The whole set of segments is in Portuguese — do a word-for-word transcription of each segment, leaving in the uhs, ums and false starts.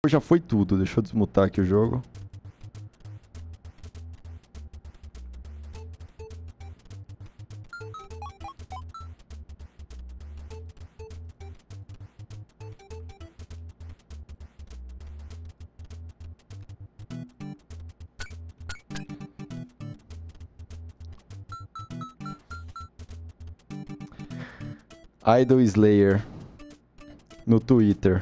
Já foi tudo. Deixa eu desmutar aqui o jogo. Idol Slayer no Twitter.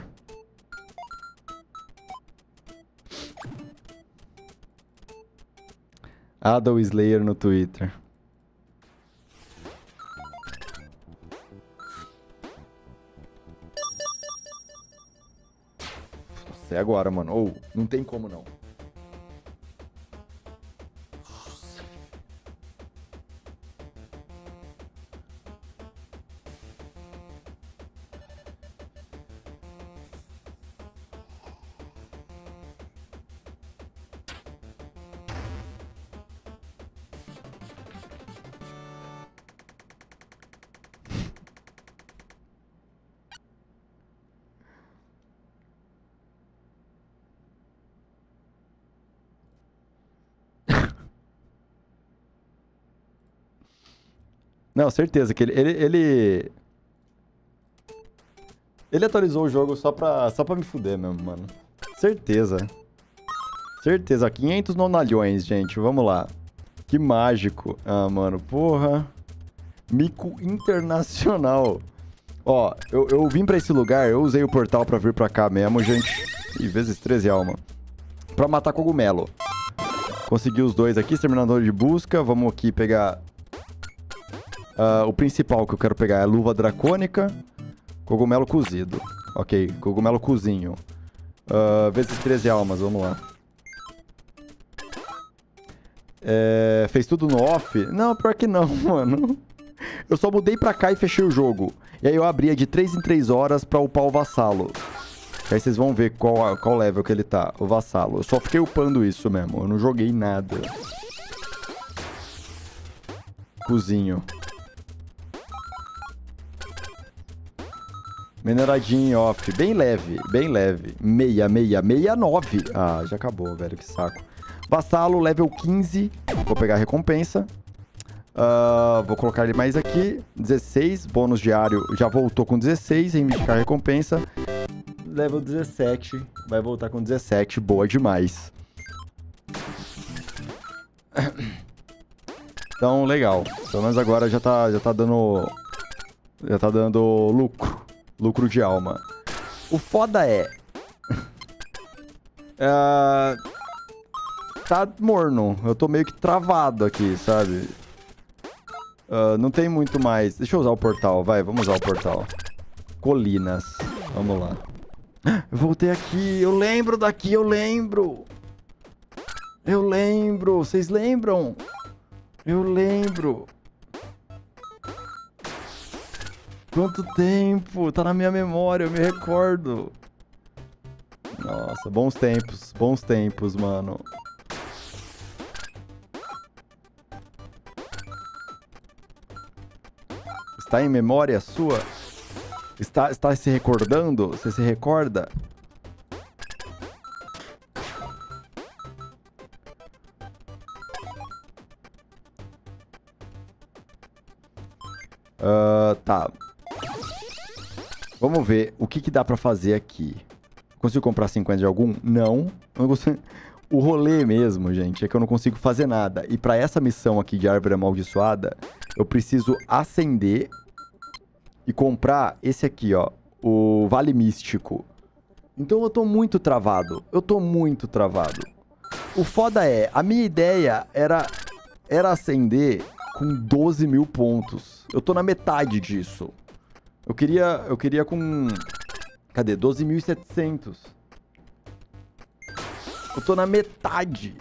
Idol Slayer no Twitter. Nossa, é agora, mano. Ou, oh, não tem como não. Não, certeza que ele, ele, ele... Ele atualizou o jogo só pra, só pra me fuder mesmo, mano. Certeza. Certeza. quinhentos nonalhões, gente. Vamos lá. Que mágico. Ah, mano. Porra. Mico internacional. Ó, eu, eu vim pra esse lugar, eu usei o portal pra vir pra cá mesmo, gente. Ih, vezes treze alma. Pra matar cogumelo. Consegui os dois aqui, exterminador de busca. Vamos aqui pegar... Uh, o principal que eu quero pegar é a luva dracônica, cogumelo cozido. Ok, cogumelo cozinho. Uh, vezes treze almas, vamos lá. É, fez tudo no off? Não, pior que não, mano. Eu só mudei pra cá e fechei o jogo. E aí eu abria de três em três horas pra upar o vassalo. Aí vocês vão ver qual, qual level que ele tá, o vassalo. Eu só fiquei upando isso mesmo, eu não joguei nada. Cozinho. Mineradinho off. Bem leve, bem leve. Meia, meia, meia, nove. Ah, já acabou, velho. Que saco. Vassalo, level quinze. Vou pegar a recompensa. Uh, vou colocar ele mais aqui. dezesseis. Bônus diário já voltou com dezesseis. Reivindicar a recompensa. Level dezessete. Vai voltar com dezessete. Boa demais. Então, legal. Pelo menos agora já tá, já tá dando... Já tá dando lucro. Lucro de alma. O foda é... é... Tá morno. Eu tô meio que travado aqui, sabe? Uh, não tem muito mais. Deixa eu usar o portal, vai. Vamos usar o portal. Colinas. Vamos lá. Eu voltei aqui. Eu lembro daqui, eu lembro. Eu lembro. Vocês lembram? Eu lembro. Quanto tempo? Tá na minha memória, eu me recordo. Nossa, bons tempos. Bons tempos, mano. Está em memória sua? Está, está se recordando? Você se recorda? Uh, tá. Vamos ver o que, que dá pra fazer aqui. Consigo comprar cinquenta de algum? Não. Não consigo... O rolê mesmo, gente, é que eu não consigo fazer nada. E pra essa missão aqui de árvore amaldiçoada, eu preciso acender e comprar esse aqui, ó. O Vale Místico. Então eu tô muito travado. Eu tô muito travado. O foda é, a minha ideia era, era acender com doze mil pontos. Eu tô na metade disso. Eu queria, eu queria com... Cadê? doze mil e setecentos. Eu tô na metade.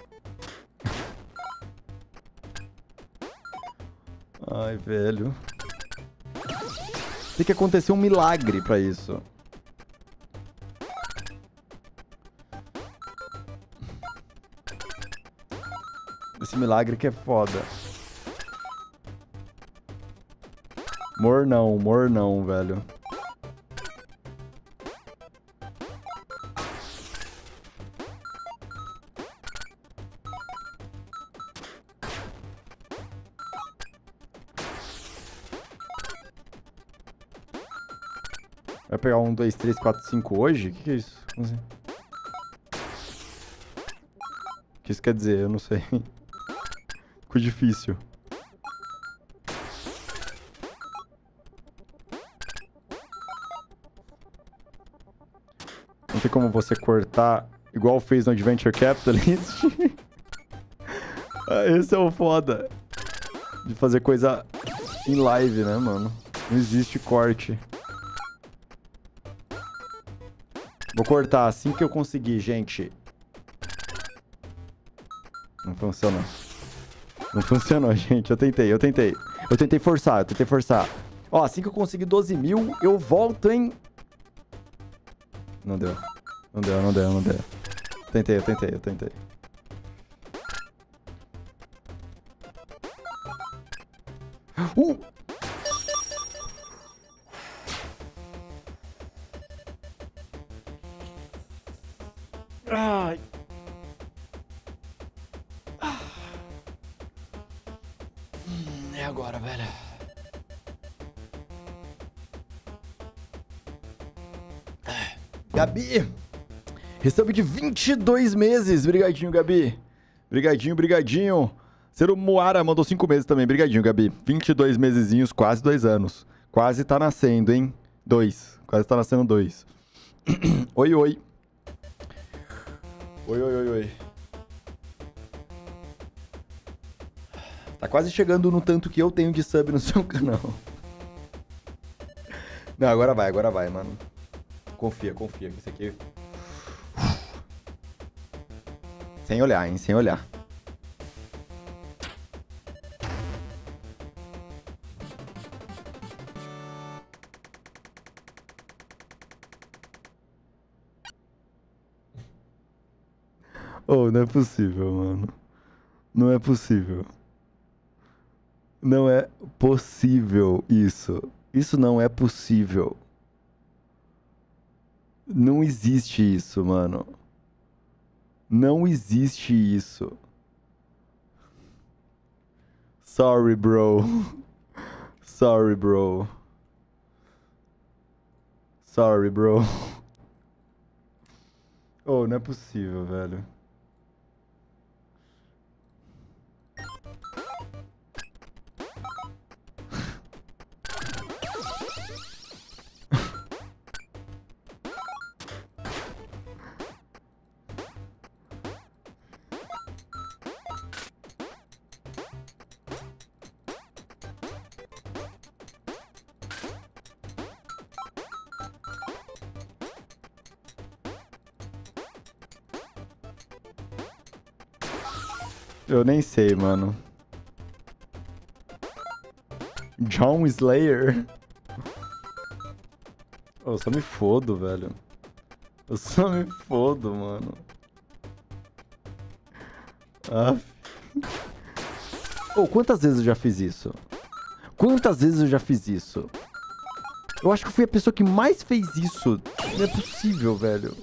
Ai, velho. Tem que acontecer um milagre pra isso. Esse milagre que é foda. Mornão, mornão, velho. Vai pegar um, dois, três, quatro, cinco hoje? O que, que é isso? Como assim? O que isso quer dizer? Eu não sei. Ficou difícil. Não tem como você cortar igual fez no Adventure Capitalist. Esse é o foda. De fazer coisa em live, né, mano? Não existe corte. Vou cortar assim que eu conseguir, gente. Não funcionou. Não funcionou, gente. Eu tentei, eu tentei. Eu tentei forçar, eu tentei forçar. Ó, assim que eu conseguir doze mil, eu volto em... Não deu. Não deu, não deu, não deu. Tentei, eu tentei, eu tentei. Uh! Ai. Ah. Hum, é agora, velho. Gabi! Recebe de vinte e dois meses. Brigadinho, Gabi. Brigadinho, brigadinho. Ciro Moara mandou cinco meses também. Brigadinho, Gabi. vinte e dois mesezinhos, quase dois anos. Quase tá nascendo, hein? Dois. Quase tá nascendo dois. Oi, oi. Oi, oi, oi, oi. Tá quase chegando no tanto que eu tenho de sub no seu canal. Não, agora vai, agora vai, mano. Confia, confia. Que isso aqui... Sem olhar, hein? Sem olhar. Oh, não é possível, mano. Não é possível. Não é possível isso. Isso não é possível. Não existe isso, mano. Não existe isso. Sorry, bro. Sorry, bro. Sorry, bro. Oh, não é possível, velho. Eu nem sei, mano. John Slayer? Eu só me fodo, velho. Eu só me fodo, mano. Ah. Oh, quantas vezes eu já fiz isso? Quantas vezes eu já fiz isso? Eu acho que eu fui a pessoa que mais fez isso. Não é possível, velho.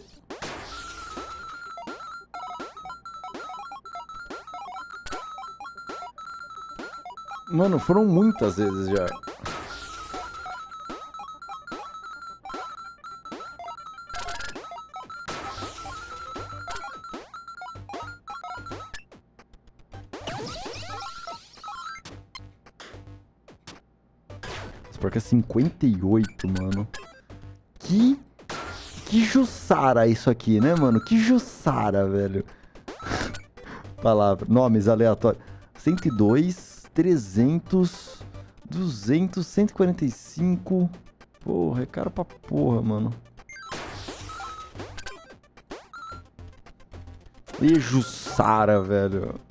Mano, foram muitas vezes já. Porque é cinquenta e oito, mano. Que... Que Jussara isso aqui, né, mano? Que Jussara, velho. Palavra. Nomes aleatórios. cento e dois... trezentos, duzentos, cento e quarenta e cinco. Porra, é caro pra porra, mano. E Jussara, velho.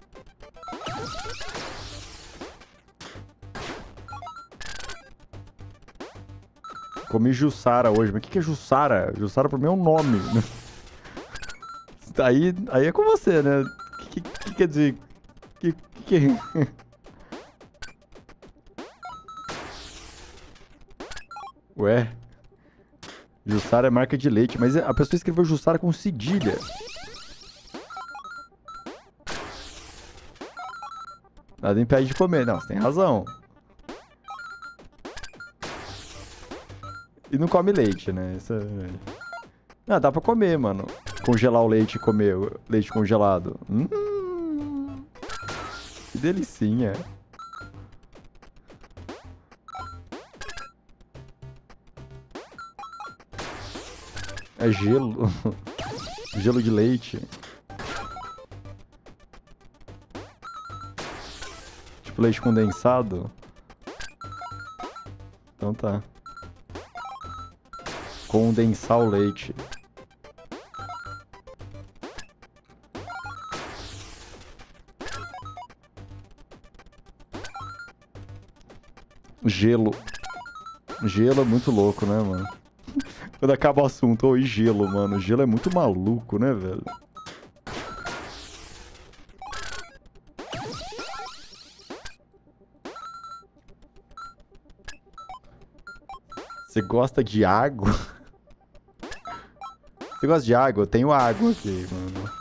Comi Jussara hoje, mas o que, que é Jussara? Jussara pra mim é um nome. Aí, aí é com você, né? O que, que, que quer dizer? O que, que, que é? Ué? Jussara é marca de leite, mas a pessoa escreveu Jussara com cedilha. Nada impede de comer. Não, você tem razão. E não come leite, né? Isso é... Ah, dá pra comer, mano. Congelar o leite e comer o leite congelado. Hum, que delicinha. É gelo. Gelo de leite. Tipo leite condensado. Então tá. Condensar o leite. Gelo. Gelo é muito louco, né, mano? Quando acaba o assunto, oi, gelo, mano. Gelo é muito maluco, né, velho? Você gosta de água? Você gosta de água? Eu tenho água aqui, mano.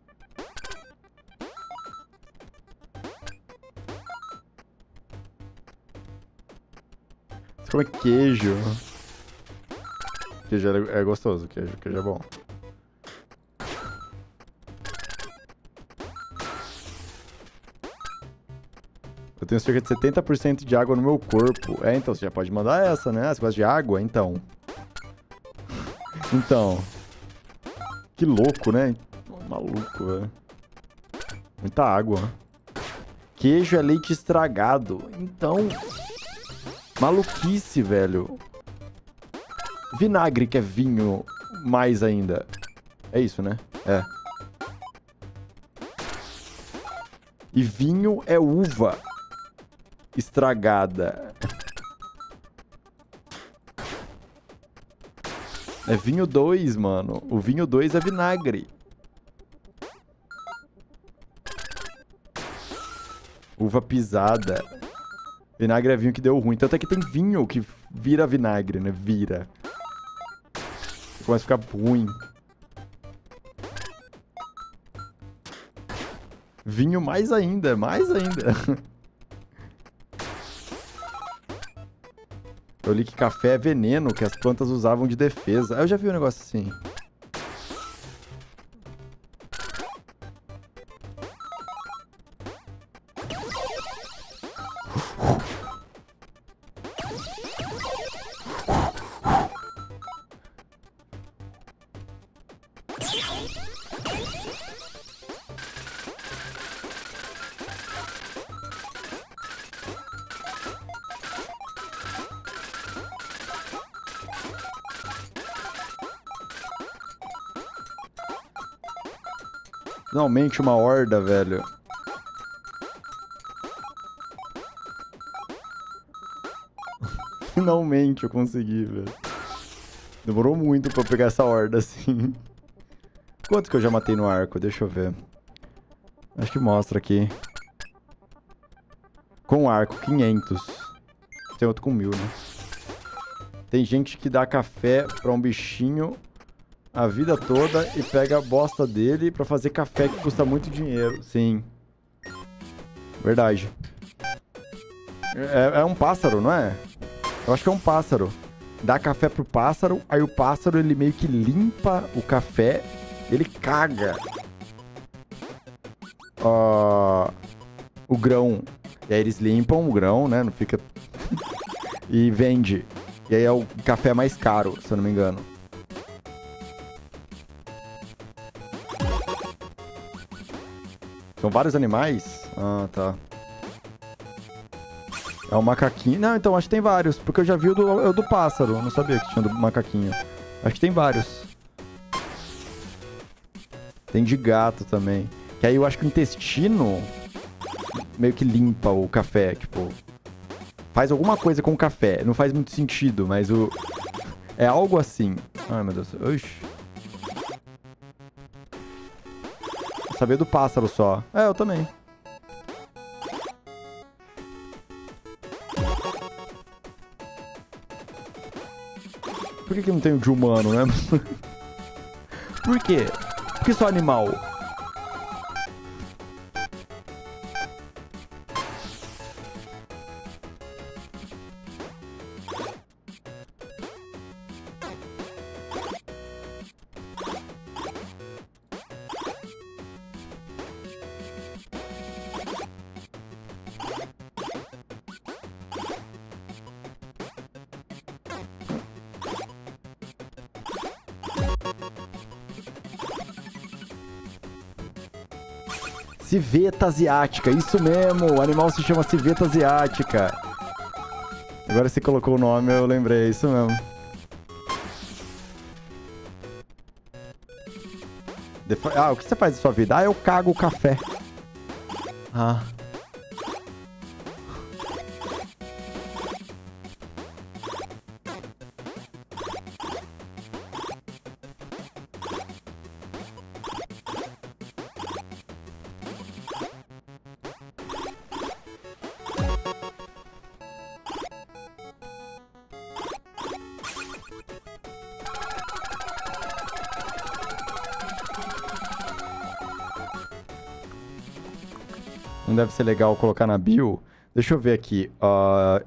Você come queijo. Queijo é, é gostoso, queijo, queijo é bom. Eu tenho cerca de setenta por cento de água no meu corpo. É, então você já pode mandar essa, né? Você gosta de água? Então. Então. Que louco, né? Maluco, velho. Muita água. Queijo é leite estragado. Então... Maluquice, velho. Vinagre que é vinho mais ainda. É isso, né? É. E vinho é uva estragada. É vinho dois, mano. O vinho dois é vinagre. Uva pisada. Vinagre é vinho que deu ruim. Tanto é que tem vinho que vira vinagre, né? Vira. Começa a ficar ruim. Vinho mais ainda, mais ainda. Eu li que café é veneno que as plantas usavam de defesa. Eu já vi um negócio assim. Finalmente uma horda, velho. Finalmente eu consegui, velho. Demorou muito pra eu pegar essa horda, assim. Quanto que eu já matei no arco? Deixa eu ver. Acho que mostra aqui. Com arco, quinhentos. Tem outro com mil, né? Tem gente que dá café pra um bichinho a vida toda e pega a bosta dele pra fazer café que custa muito dinheiro. Sim. Verdade. É, é um pássaro, não é? Eu acho que é um pássaro. Dá café pro pássaro, aí o pássaro ele meio que limpa o café, ele caga uh, o grão. E aí eles limpam o grão, né? Não fica... e vende. E aí é o café mais caro, se eu não me engano. São vários animais? Ah, tá. É um macaquinho. Não, então acho que tem vários. Porque eu já vi o do, o do pássaro. Eu não sabia que tinha do macaquinho. Acho que tem vários. Tem de gato também. Que aí eu acho que o intestino meio que limpa o café. Tipo, faz alguma coisa com o café. Não faz muito sentido, mas o... é algo assim. Ai, meu Deus. Oxi. Sabia do pássaro só. É, eu também. Por que, que não tem o de humano, né? Por quê? Por que só animal? Civeta asiática, isso mesmo. O animal se chama civeta asiática. Agora você colocou o nome, eu lembrei, isso mesmo. Defo... Ah, o que você faz da sua vida? Ah, eu cago o café. Ah. Não deve ser legal colocar na bio. Deixa eu ver aqui. Uh...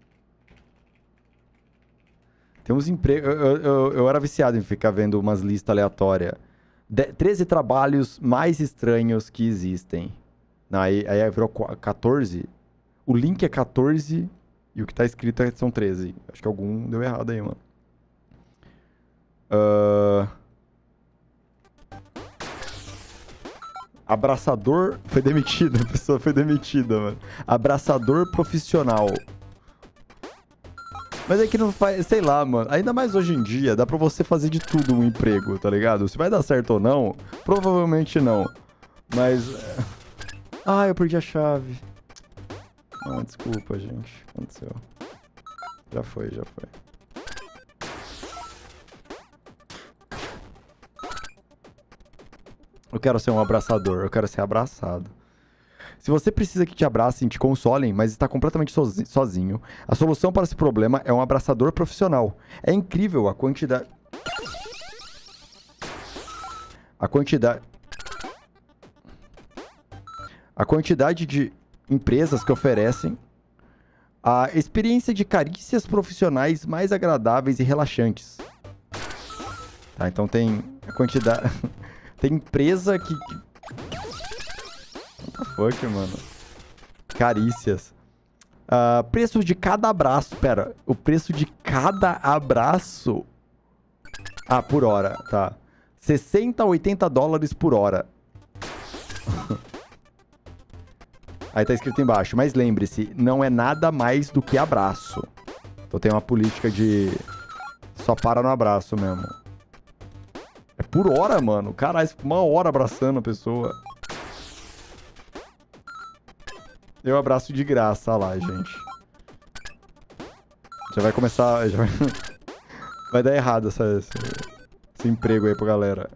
Tem uns empregos... Eu, eu, eu, eu era viciado em ficar vendo umas listas aleatórias. De... treze trabalhos mais estranhos que existem. Não, aí, aí virou quatorze. O link é quatorze e o que tá escrito é, são treze. Acho que algum deu errado aí, mano. Uh... Abraçador... Foi demitido, a pessoa foi demitida, mano. Abraçador profissional. Mas é que não faz... Sei lá, mano. Ainda mais hoje em dia, dá pra você fazer de tudo um emprego, tá ligado? Se vai dar certo ou não, provavelmente não. Mas... Ah, eu perdi a chave. Ah, desculpa, gente. O que aconteceu? Já foi, já foi. Eu quero ser um abraçador, eu quero ser abraçado. Se você precisa que te abracem, te consolem, mas está completamente sozinho, a solução para esse problema é um abraçador profissional. É incrível a quantidade... A quantidade... A quantidade de empresas que oferecem a experiência de carícias profissionais mais agradáveis e relaxantes. Tá, então tem a quantidade... Tem empresa que... What the fuck, mano? Carícias. Uh, preço de cada abraço. Pera, o preço de cada abraço... Ah, por hora, tá. sessenta a oitenta dólares por hora. Aí tá escrito embaixo. Mas lembre-se, não é nada mais do que abraço. Então tem uma política de... Só para no abraço mesmo. É por hora, mano. Caralho, uma hora abraçando a pessoa. Eu abraço de graça, olha lá, gente. Já vai começar... Já vai... vai dar errado essa, esse, esse emprego aí pra galera.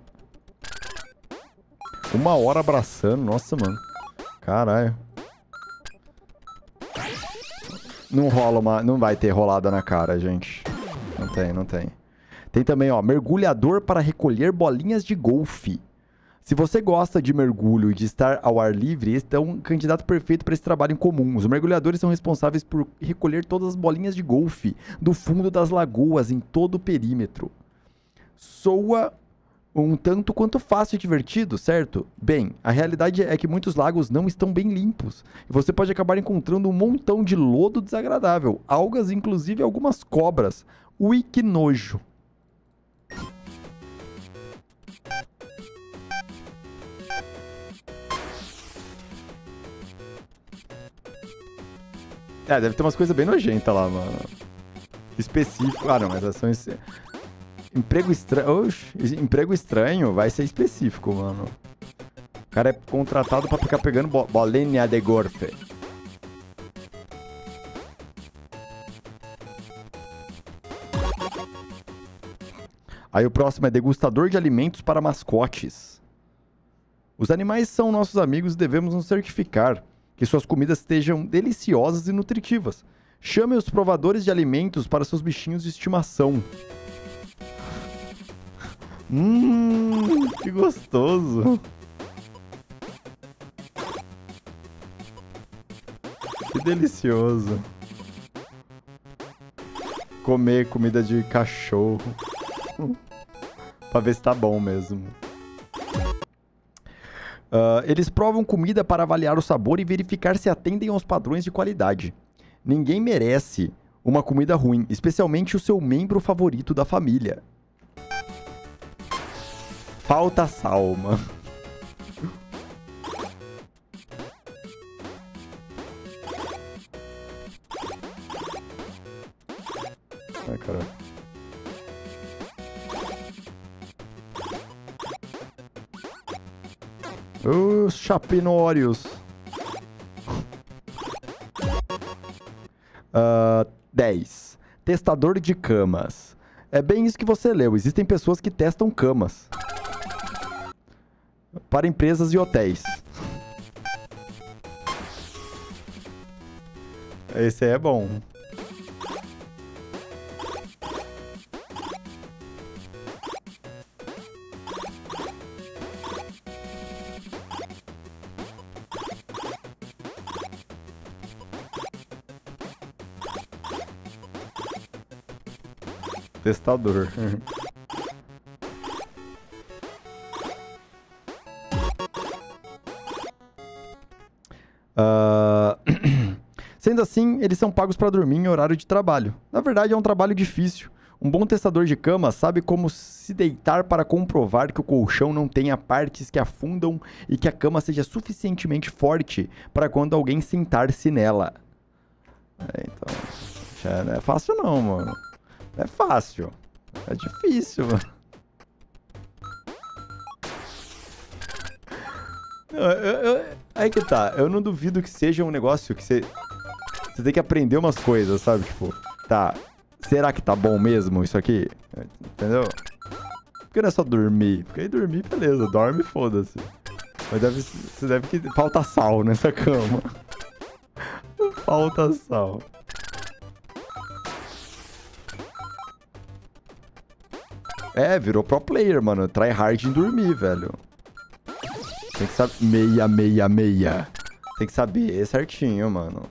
Uma hora abraçando. Nossa, mano. Caralho. Não rola uma... Não vai ter rolada na cara, gente. Não tem, não tem. Tem também, ó, mergulhador para recolher bolinhas de golfe. Se você gosta de mergulho e de estar ao ar livre, este é um candidato perfeito para esse trabalho em comum. Os mergulhadores são responsáveis por recolher todas as bolinhas de golfe do fundo das lagoas em todo o perímetro. Soa um tanto quanto fácil e divertido, certo? Bem, a realidade é que muitos lagos não estão bem limpos. E você pode acabar encontrando um montão de lodo desagradável, algas, inclusive algumas cobras. Ui, que nojo. É, deve ter umas coisas bem nojentas lá, mano. Específico. Ah, não, mas são... Emprego estranho... Oxe, emprego estranho vai ser específico, mano. O cara é contratado pra ficar pegando bo bolinha de golfe. Aí o próximo é degustador de alimentos para mascotes. Os animais são nossos amigos e devemos nos certificar que suas comidas estejam deliciosas e nutritivas. Chame os provadores de alimentos para seus bichinhos de estimação. Hum, que gostoso. Que delicioso. Comer comida de cachorro. Pra ver se tá bom mesmo. Uh, eles provam comida para avaliar o sabor e verificar se atendem aos padrões de qualidade. Ninguém merece uma comida ruim, especialmente o seu membro favorito da família. Falta sal, mano. Os chapinórios. Uh, dez. Testador de camas. É bem isso que você leu. Existem pessoas que testam camas. Para empresas e hotéis. Esse aí é bom. Testador. uh... Sendo assim, eles são pagos para dormir em horário de trabalho. Na verdade, é um trabalho difícil. Um bom testador de cama sabe como se deitar para comprovar que o colchão não tenha partes que afundam e que a cama seja suficientemente forte para quando alguém sentar-se nela. É, então, já não é fácil não, mano. Não é fácil. É difícil, mano. Eu, eu, eu, aí que tá. Eu não duvido que seja um negócio que você... Você tem que aprender umas coisas, sabe? Tipo, tá... Será que tá bom mesmo isso aqui? Entendeu? Porque não é só dormir. Porque aí dormir, beleza. Dorme, foda-se. Mas deve, você deve que... Falta sal nessa cama. Falta sal. É, virou pro player, mano. Try hard em dormir, velho. Tem que saber... Meia, meia, meia. Tem que saber certinho, mano.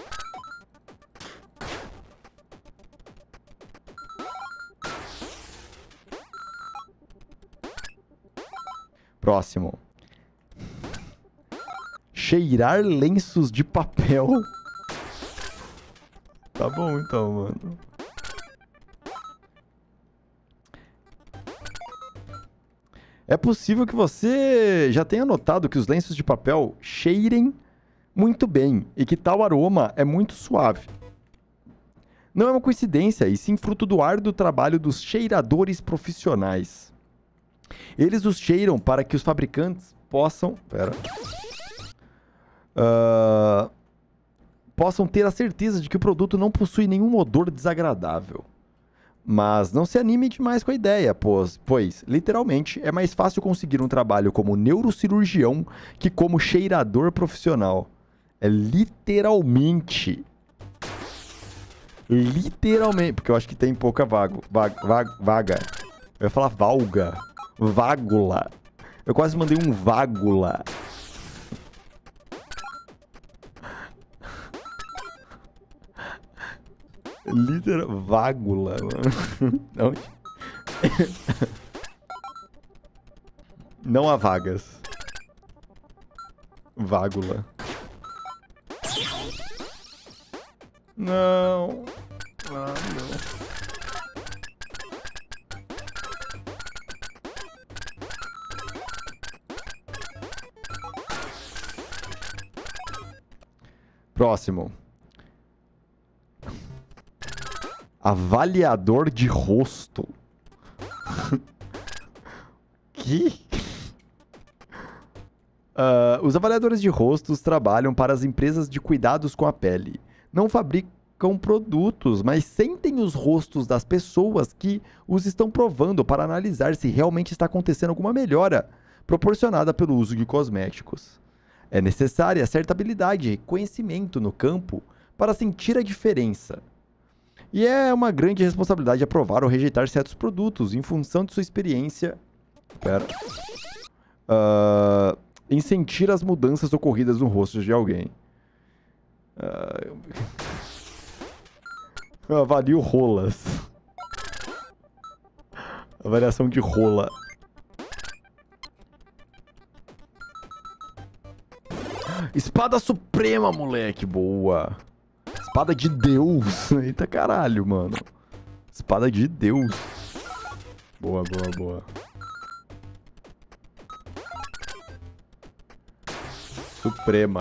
Próximo. Cheirar lenços de papel. Tá bom, então, mano. É possível que você já tenha notado que os lenços de papel cheirem muito bem e que tal aroma é muito suave. Não é uma coincidência, e sim fruto do árduo trabalho dos cheiradores profissionais. Eles os cheiram para que os fabricantes possam... Pera. Uh, possam ter a certeza de que o produto não possui nenhum odor desagradável. Mas não se anime demais com a ideia, pois, pois, literalmente, é mais fácil conseguir um trabalho como neurocirurgião que como cheirador profissional. É literalmente. Literalmente. Porque eu acho que tem pouca vago, vaga, vaga, vaga. Eu ia falar valga. Vágula. Eu quase mandei um vágula. Literal... Vágula, mano. Não. Não há vagas. Vágula. Não. Ah, não. Próximo. Avaliador de rosto. Que? Uh, os avaliadores de rostos trabalham para as empresas de cuidados com a pele. Não fabricam produtos, mas sentem os rostos das pessoas que os estão provando para analisar se realmente está acontecendo alguma melhora proporcionada pelo uso de cosméticos. É necessária certa habilidade e conhecimento no campo para sentir a diferença. E é uma grande responsabilidade aprovar ou rejeitar certos produtos em função de sua experiência. Pera. Uh, em sentir as mudanças ocorridas no rosto de alguém. Uh, eu avalio rolas. Avaliação de rola. Espada Suprema, moleque. Boa. Espada de Deus. Eita caralho, mano. Espada de Deus. Boa, boa, boa. Suprema.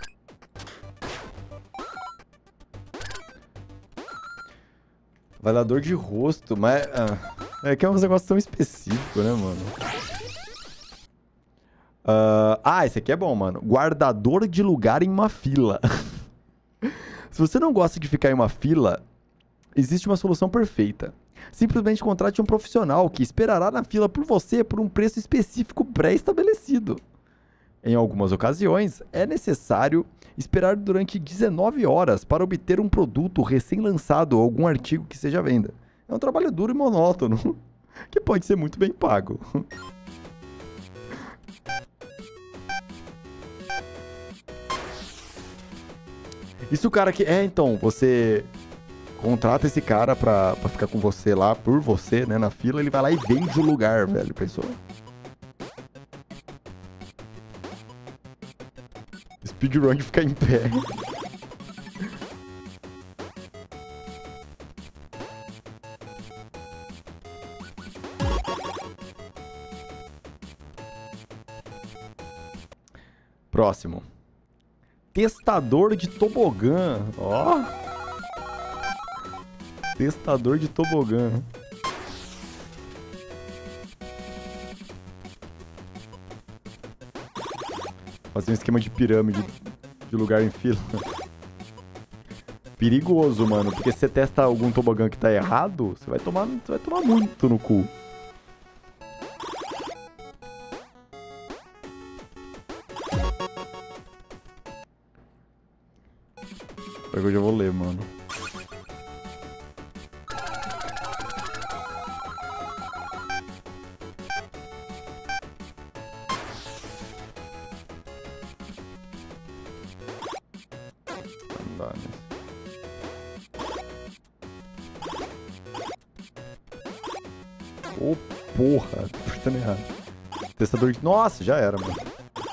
Avaliador de rosto, mas... Ah, é que é um negócio tão específico, né, mano? Uh, ah, esse aqui é bom, mano. Guardador de lugar em uma fila. Se você não gosta de ficar em uma fila, existe uma solução perfeita. Simplesmente contrate um profissional que esperará na fila por você por um preço específico pré-estabelecido. Em algumas ocasiões, é necessário esperar durante dezenove horas para obter um produto recém-lançado ou algum artigo que seja à venda. É um trabalho duro e monótono, que pode ser muito bem pago. E se o cara que... É, então, você contrata esse cara pra, pra ficar com você lá, por você, né, na fila, ele vai lá e vende o lugar, velho, pensou? Speedrun de ficar em pé. Próximo. Testador de tobogã. Ó. Testador de tobogã. Fazer um esquema de pirâmide de lugar em fila. Perigoso, mano. Porque se você testa algum tobogã que tá errado, você vai tomar, você vai tomar muito no cu. Espera que eu já vou ler, mano. Ô, oh, porra. Tô apertando errado. Testador de... Nossa, já era, mano.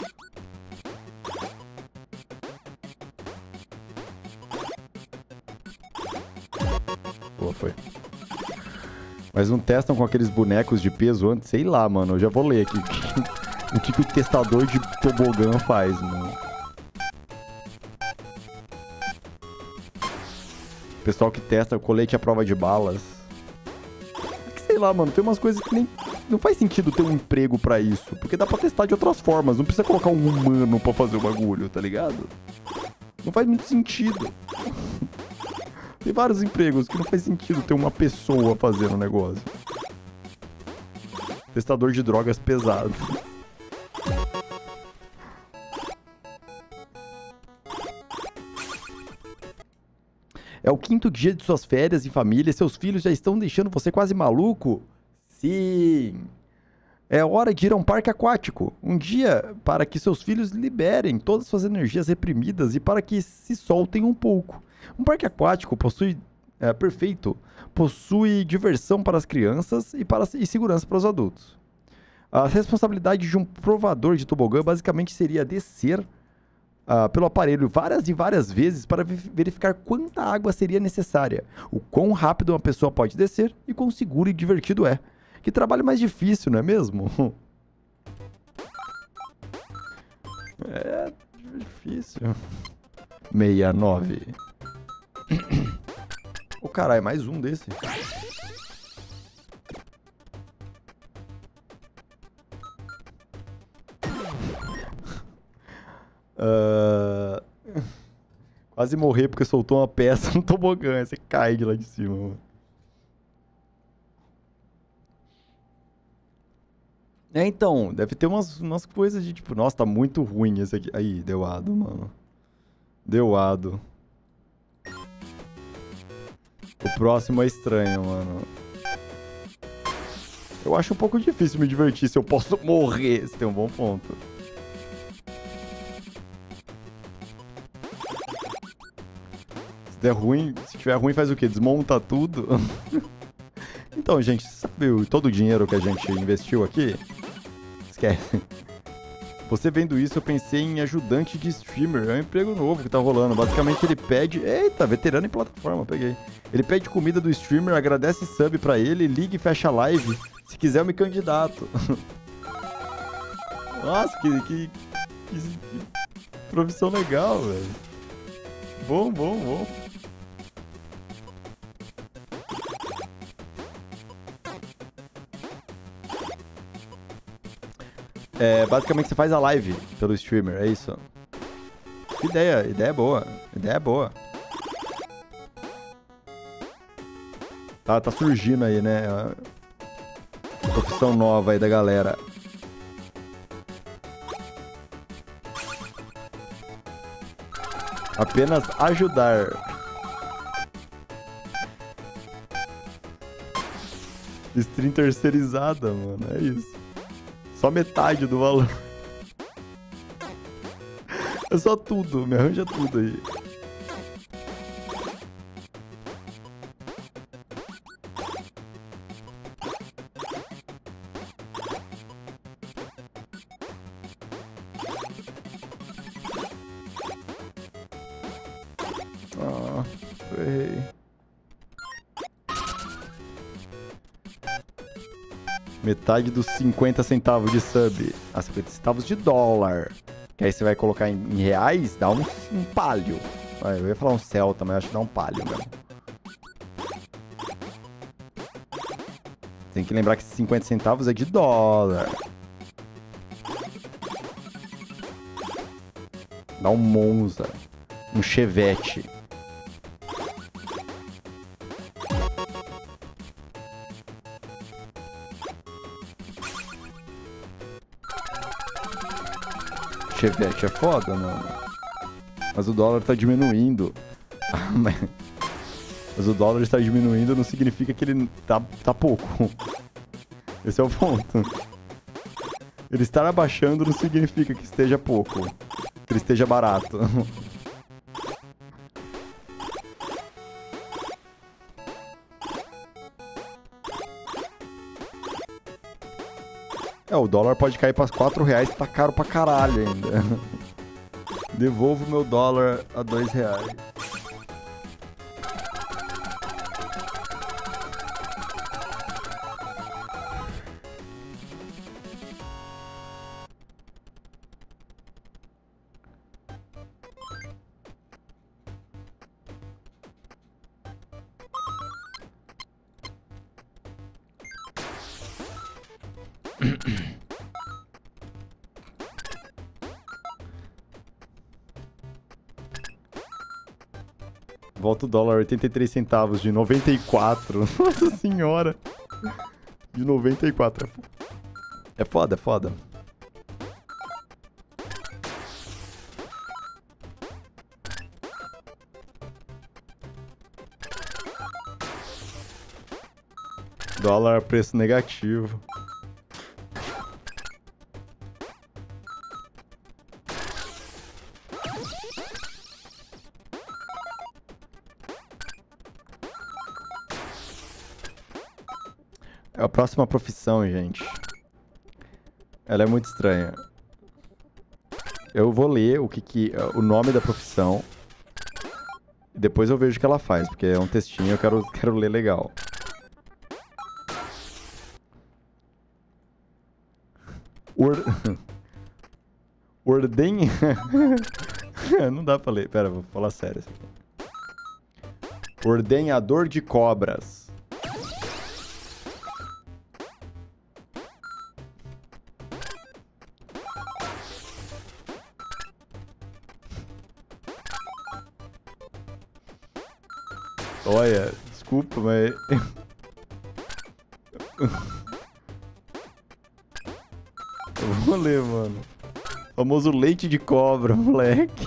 Boa, foi. Mas não testam com aqueles bonecos de peso antes? Sei lá, mano. Eu já vou ler aqui. O que, que o testador de tobogã faz, mano. Pessoal que testa o colete à prova de balas. Sei lá, mano, tem umas coisas que nem... Não faz sentido ter um emprego pra isso. Porque dá pra testar de outras formas. Não precisa colocar um humano pra fazer o bagulho, tá ligado? Não faz muito sentido. Tem vários empregos que não faz sentido ter uma pessoa fazendo o negócio. Testador de drogas pesado. É o quinto dia de suas férias em família e seus filhos já estão deixando você quase maluco? Sim! É hora de ir a um parque aquático. Um dia para que seus filhos liberem todas suas energias reprimidas e para que se soltem um pouco. Um parque aquático possui... É, perfeito. Possui diversão para as crianças e, para, e segurança para os adultos. A responsabilidade de um provador de tobogã basicamente seria descer... Uh, pelo aparelho várias e várias vezes para verificar quanta água seria necessária, o quão rápido uma pessoa pode descer e quão seguro e divertido é. Que trabalho mais difícil, não é mesmo? É difícil. sessenta e nove. Ô, caralho, mais um desse. Uh... Quase morrer porque soltou uma peça no tobogã. Você cai de lá de cima, mano. É, então, deve ter umas, umas coisas de tipo, nossa, tá muito ruim esse aqui. Aí, deu ado, mano. Deu ado. O próximo é estranho, mano. Eu acho um pouco difícil me divertir se eu posso morrer. Você tem um bom ponto. Se der ruim, se tiver ruim, faz o quê? Desmonta tudo? Então, gente, sabe todo o dinheiro que a gente investiu aqui? Esquece. Você vendo isso, eu pensei em ajudante de streamer. É um emprego novo que tá rolando. Basicamente, ele pede... Eita, veterano em plataforma, peguei. Ele pede comida do streamer, agradece sub pra ele, liga e fecha a live. Se quiser, eu me candidato. Nossa, que, que, que, que profissão legal, velho. Bom, bom, bom. É, basicamente você faz a live pelo streamer, é isso. Que ideia, ideia boa. Ideia boa. Tá, tá surgindo aí, né? A profissão nova aí da galera. Apenas ajudar. Stream terceirizada, mano. É isso. Só metade do valor. É só tudo. Me arranja tudo aí. Ah, errei. Metade dos cinquenta centavos de sub. Ah, cinquenta centavos de dólar. Que aí você vai colocar em, em reais, dá um, um palio. Ah, eu ia falar um celta, mas acho que dá um palio mesmo. Tem que lembrar que cinquenta centavos é de dólar. Dá um Monza. Um Chevette. Chevette é foda, mano. Mas o dólar tá diminuindo. Mas o dólar está diminuindo não significa que ele tá, tá pouco. Esse é o ponto. Ele estar abaixando não significa que esteja pouco. Que ele esteja barato. É, o dólar pode cair para quatro reais, que tá caro pra caralho ainda. Devolvo meu dólar a dois reais. Volta o dólar, oitenta e três centavos de noventa e quatro. Nossa senhora. De noventa e quatro. É foda, é foda. Dólar preço negativo. É a próxima profissão, gente. Ela é muito estranha. Eu vou ler o que que o nome da profissão. E depois eu vejo o que ela faz, porque é um textinho, eu quero, quero ler legal. Or... Ordem... Não dá pra ler. Pera, vou falar sério. Ordenhador de cobras. Olha, desculpa, mas... Eu vou ler, mano. Famoso leite de cobra, moleque.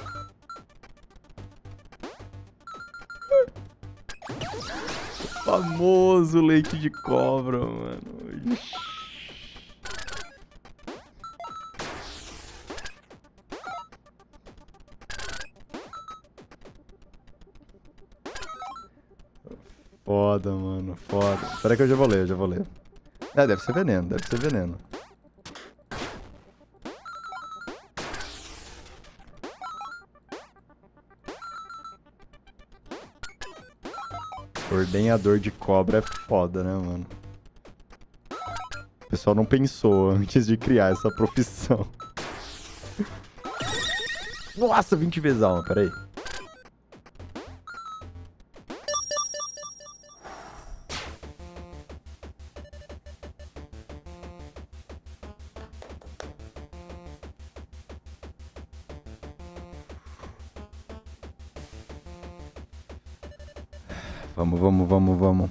Famoso leite de cobra, mano. Ixi. Foda, mano, foda. Espera que eu já vou ler, eu já vou ler. É, deve ser veneno, deve ser veneno. Ordenhador de cobra é foda, né, mano? O pessoal não pensou antes de criar essa profissão. Nossa, vinte vezes alma, peraí. Vamos, vamos, vamos, vamos.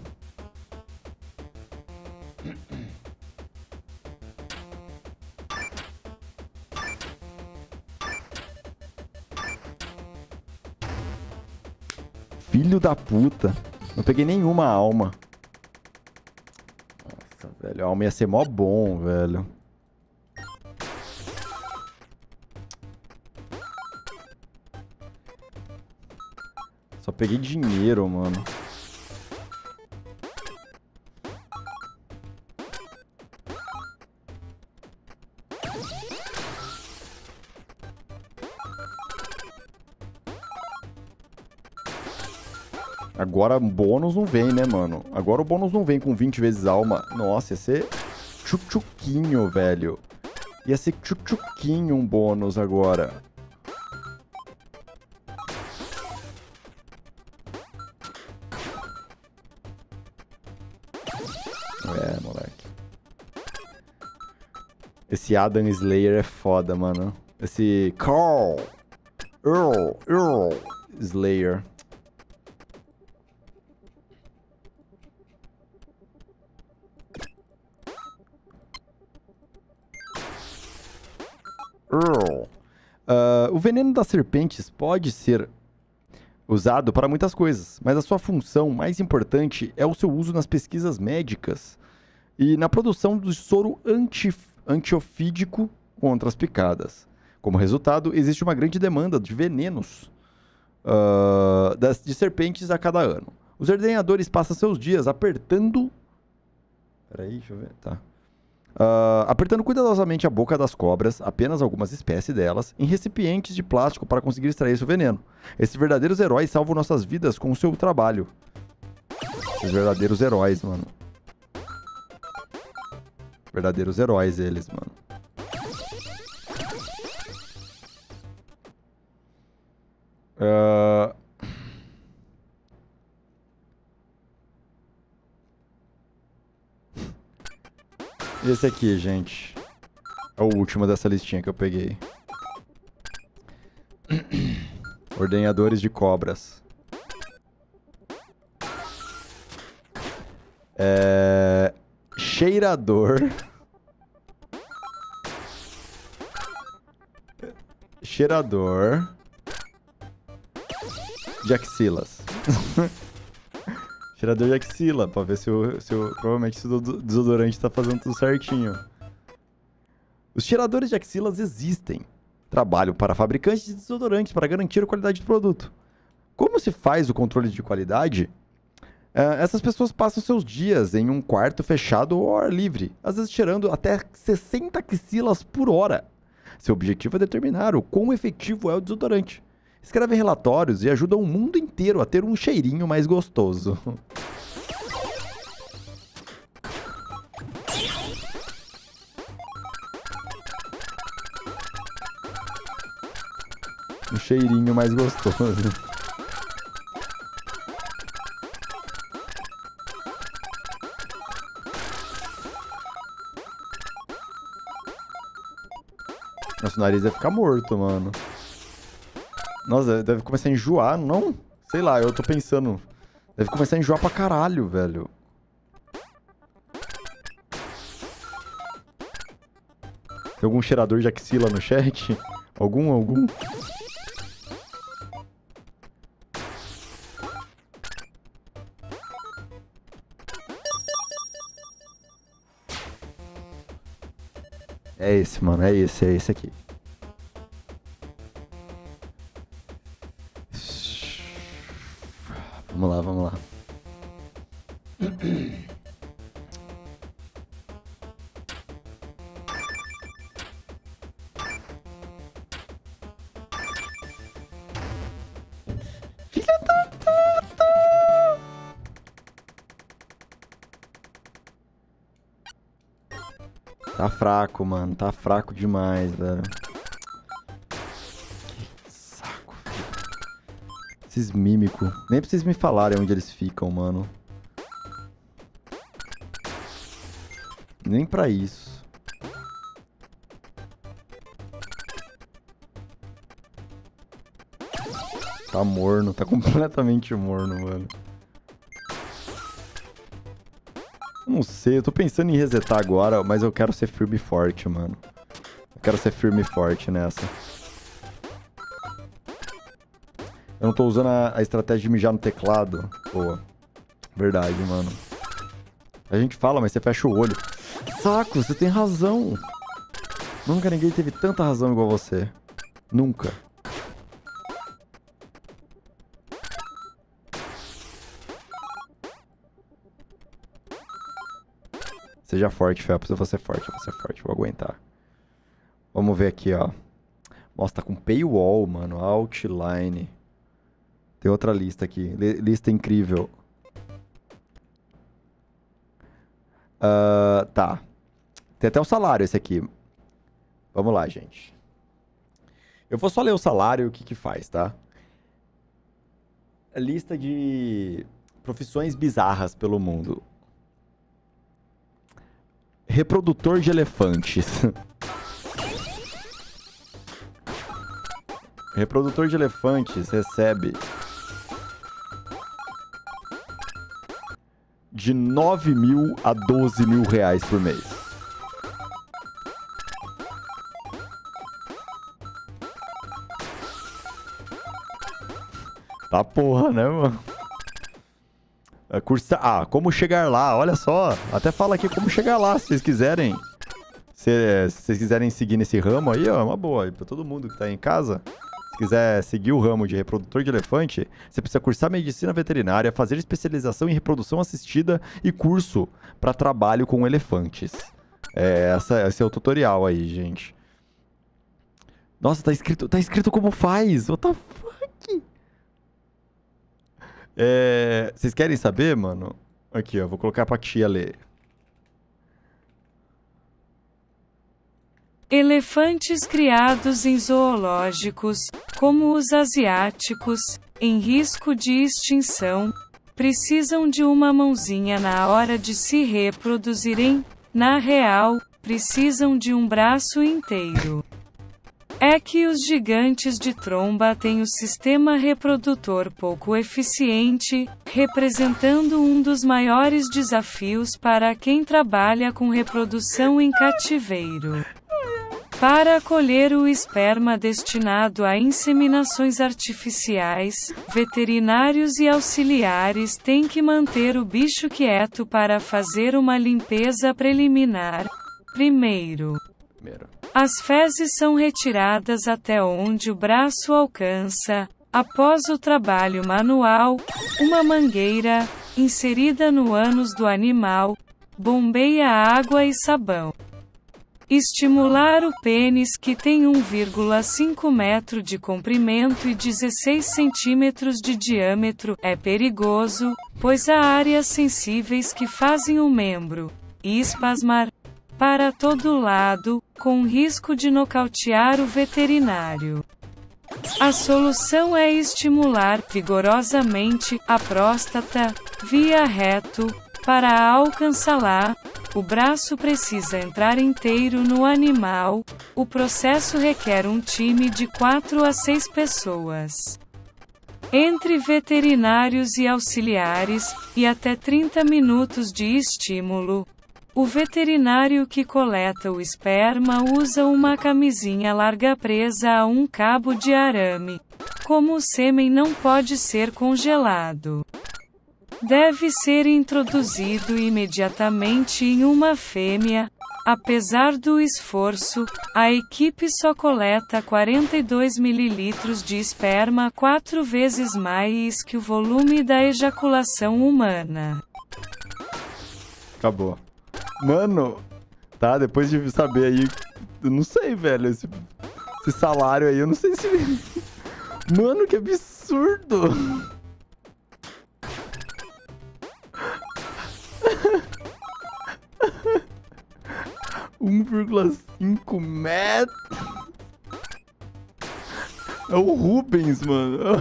Filho da puta. Não peguei nenhuma alma. Nossa, velho. A alma ia ser mó bom, velho. Só peguei dinheiro, mano. Agora o bônus não vem, né, mano? Agora o bônus não vem com vinte vezes alma. Nossa, ia ser tchuc-tchuquinho, velho. Ia ser tchuc-tchuquinho um bônus agora. É, moleque. Esse Adam Slayer é foda, mano. Esse Carl Earl, Earl Slayer. Earl. Uh, o veneno das serpentes pode ser usado para muitas coisas, mas a sua função mais importante é o seu uso nas pesquisas médicas e na produção do soro anti, antiofídico contra as picadas. Como resultado, existe uma grande demanda de venenos uh, das, de serpentes a cada ano. Os ordenadores passam seus dias apertando... Peraí, deixa eu ver. Tá. Uh, apertando cuidadosamente a boca das cobras, apenas algumas espécies delas, em recipientes de plástico para conseguir extrair esse veneno. Esses verdadeiros heróis salvam nossas vidas com o seu trabalho. Esses verdadeiros heróis, mano. Verdadeiros heróis eles, mano. Uh... Esse aqui, gente. É o último dessa listinha que eu peguei. Ordenhadores de cobras. É... Cheirador. Cheirador. De axilas. Cheirador de axila, pra ver se o, se o... Provavelmente se o desodorante tá fazendo tudo certinho. Os cheiradores de axilas existem. Trabalham para fabricantes de desodorantes para garantir a qualidade do produto. Como se faz o controle de qualidade? Uh, essas pessoas passam seus dias em um quarto fechado ou ao ar livre, às vezes cheirando até sessenta axilas por hora. Seu objetivo é determinar o quão efetivo é o desodorante. Escrevem relatórios e ajudam o mundo inteiro a ter um cheirinho mais gostoso. Um cheirinho mais gostoso. Nossa, o nariz vai ficar morto, mano. Nossa, deve começar a enjoar, não? Sei lá, eu tô pensando. Deve começar a enjoar pra caralho, velho. Tem algum cheirador de axila no chat? Algum, algum? É esse, mano. É esse, é esse aqui. Vamos lá, vamos lá. Filha da puta! Tá fraco, mano. Tá fraco demais, velho. Que saco, filho. Esses mímicos. Nem pra vocês me falarem onde eles ficam, mano. Nem pra isso. Tá morno. Tá completamente morno, mano. Não sei, eu tô pensando em resetar agora, mas eu quero ser firme e forte, mano. Eu quero ser firme e forte nessa. Eu não tô usando a, a estratégia de mijar no teclado. Pô, verdade, mano. A gente fala, mas você fecha o olho. Saco, você tem razão. Nunca ninguém teve tanta razão igual você. Nunca. Seja forte, Felps. Eu vou ser forte, eu vou ser forte. Vou aguentar. Vamos ver aqui, ó. Nossa, tá com paywall, mano. Outline. Tem outra lista aqui. L lista incrível. Uh, tá. Tem até o salário esse aqui. Vamos lá, gente. Eu vou só ler o salário e o que que faz, tá? A lista de profissões bizarras pelo mundo. Reprodutor de elefantes. Reprodutor de elefantes recebe de nove mil a doze mil reais por mês. Tá porra, né, mano? É cursa... Ah, como chegar lá, olha só. Até fala aqui como chegar lá, se vocês quiserem. Se, se vocês quiserem seguir nesse ramo aí, ó, é uma boa. Pra todo mundo que tá em casa. Se quiser seguir o ramo de reprodutor de elefante, você precisa cursar medicina veterinária, fazer especialização em reprodução assistida e curso para trabalho com elefantes. É, essa, esse é o tutorial aí, gente. Nossa, tá escrito, tá escrito como faz. What the fuck? É, vocês querem saber, mano? Aqui, ó, vou colocar pra tia ler. Elefantes criados em zoológicos, como os asiáticos, em risco de extinção, precisam de uma mãozinha na hora de se reproduzirem. Na real, precisam de um braço inteiro. É que os gigantes de tromba têm o sistema reprodutor pouco eficiente, representando um dos maiores desafios para quem trabalha com reprodução em cativeiro. Para colher o esperma destinado a inseminações artificiais, veterinários e auxiliares têm que manter o bicho quieto para fazer uma limpeza preliminar. Primeiro, as fezes são retiradas até onde o braço alcança. Após o trabalho manual, uma mangueira, inserida no ânus do animal, bombeia água e sabão. Estimular o pênis, que tem um vírgula cinco metro de comprimento e dezesseis centímetros de diâmetro, é perigoso, pois há áreas sensíveis que fazem o membro espasmar para todo lado, com risco de nocautear o veterinário. A solução é estimular vigorosamente a próstata via reto. Para alcançá-la, o braço precisa entrar inteiro no animal. O processo requer um time de quatro a seis pessoas, entre veterinários e auxiliares, e até trinta minutos de estímulo. O veterinário que coleta o esperma usa uma camisinha larga presa a um cabo de arame. Como o sêmen não pode ser congelado, deve ser introduzido imediatamente em uma fêmea. Apesar do esforço, a equipe só coleta quarenta e dois mililitros de esperma, quatro vezes mais que o volume da ejaculação humana. Acabou. Mano, tá, depois de saber aí, eu não sei, velho, esse, esse salário aí, eu não sei se... Mano, que absurdo! um vírgula cinco metros. É o Rubens, mano.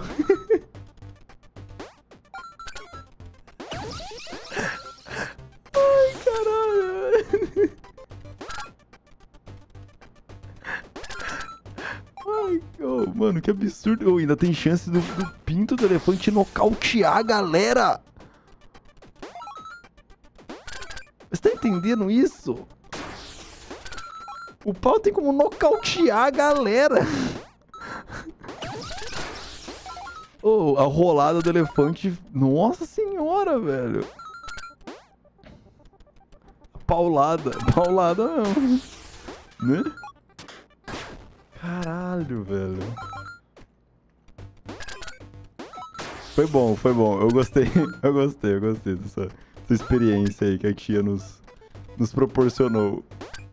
Ai, caralho. Ai, oh, mano, que absurdo. Oh, ainda tem chance do, do pinto do elefante nocautear a galera. entendendo isso? O pau tem como nocautear a galera. Oh, a rolada do elefante... Nossa senhora, velho. Paulada. Paulada mesmo. Né? Caralho, velho. Foi bom, foi bom. Eu gostei. Eu gostei, eu gostei dessa, dessa experiência aí que a tia nos, nos proporcionou.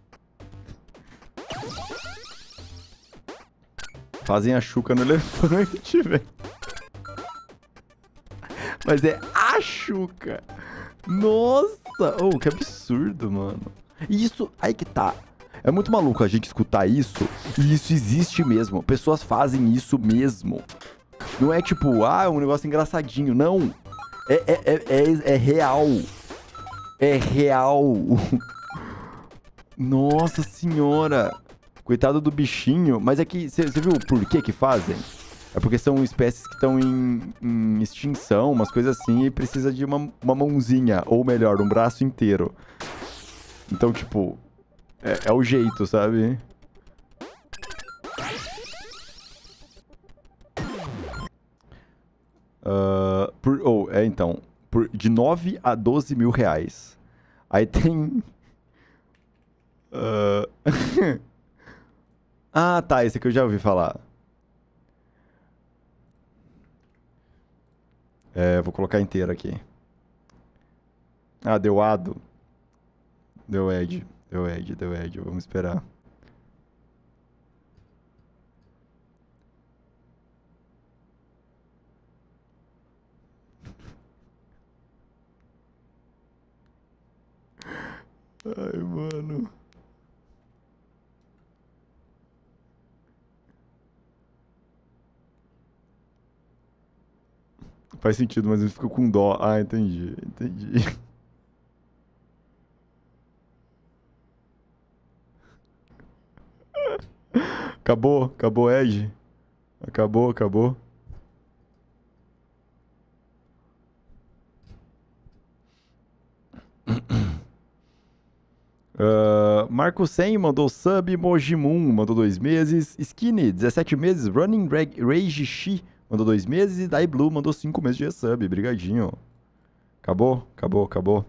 Fazem a chuca no elefante, velho. Mas é a chuca. Nossa. Oh, que absurdo, mano. E isso, aí que tá. É muito maluco a gente escutar isso. E isso existe mesmo. Pessoas fazem isso mesmo. Não é tipo, ah, é um negócio engraçadinho. Não. É, é, é, é, é real. É real. Nossa senhora. Coitado do bichinho. Mas é que, você viu por que que fazem? É porque são espécies que estão em, em extinção, umas coisas assim, e precisa de uma, uma mãozinha, ou melhor, um braço inteiro. Então, tipo, é, é o jeito, sabe? Uh, por, oh, é, então, por, de nove a doze mil reais. Aí tem... Uh... ah, tá, esse aqui eu já ouvi falar. É, vou colocar inteiro aqui. Ah, deu ado. Deu Ed. Deu Ed, deu Ed. Vamos esperar. Ai, mano. Faz sentido, mas eu fico com dó. Ah, entendi, entendi. Acabou, acabou, Ed. Acabou, acabou. Uh, Marco cem mandou sub, Mojimun mandou dois meses, Skinny, dezessete meses, Running Rage Shi mandou dois meses e Dai Blue mandou cinco meses de sub, brigadinho. Acabou, acabou, acabou.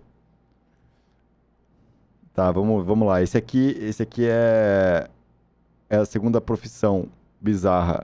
Tá, vamos, vamos lá, esse aqui, esse aqui é, é a segunda profissão bizarra.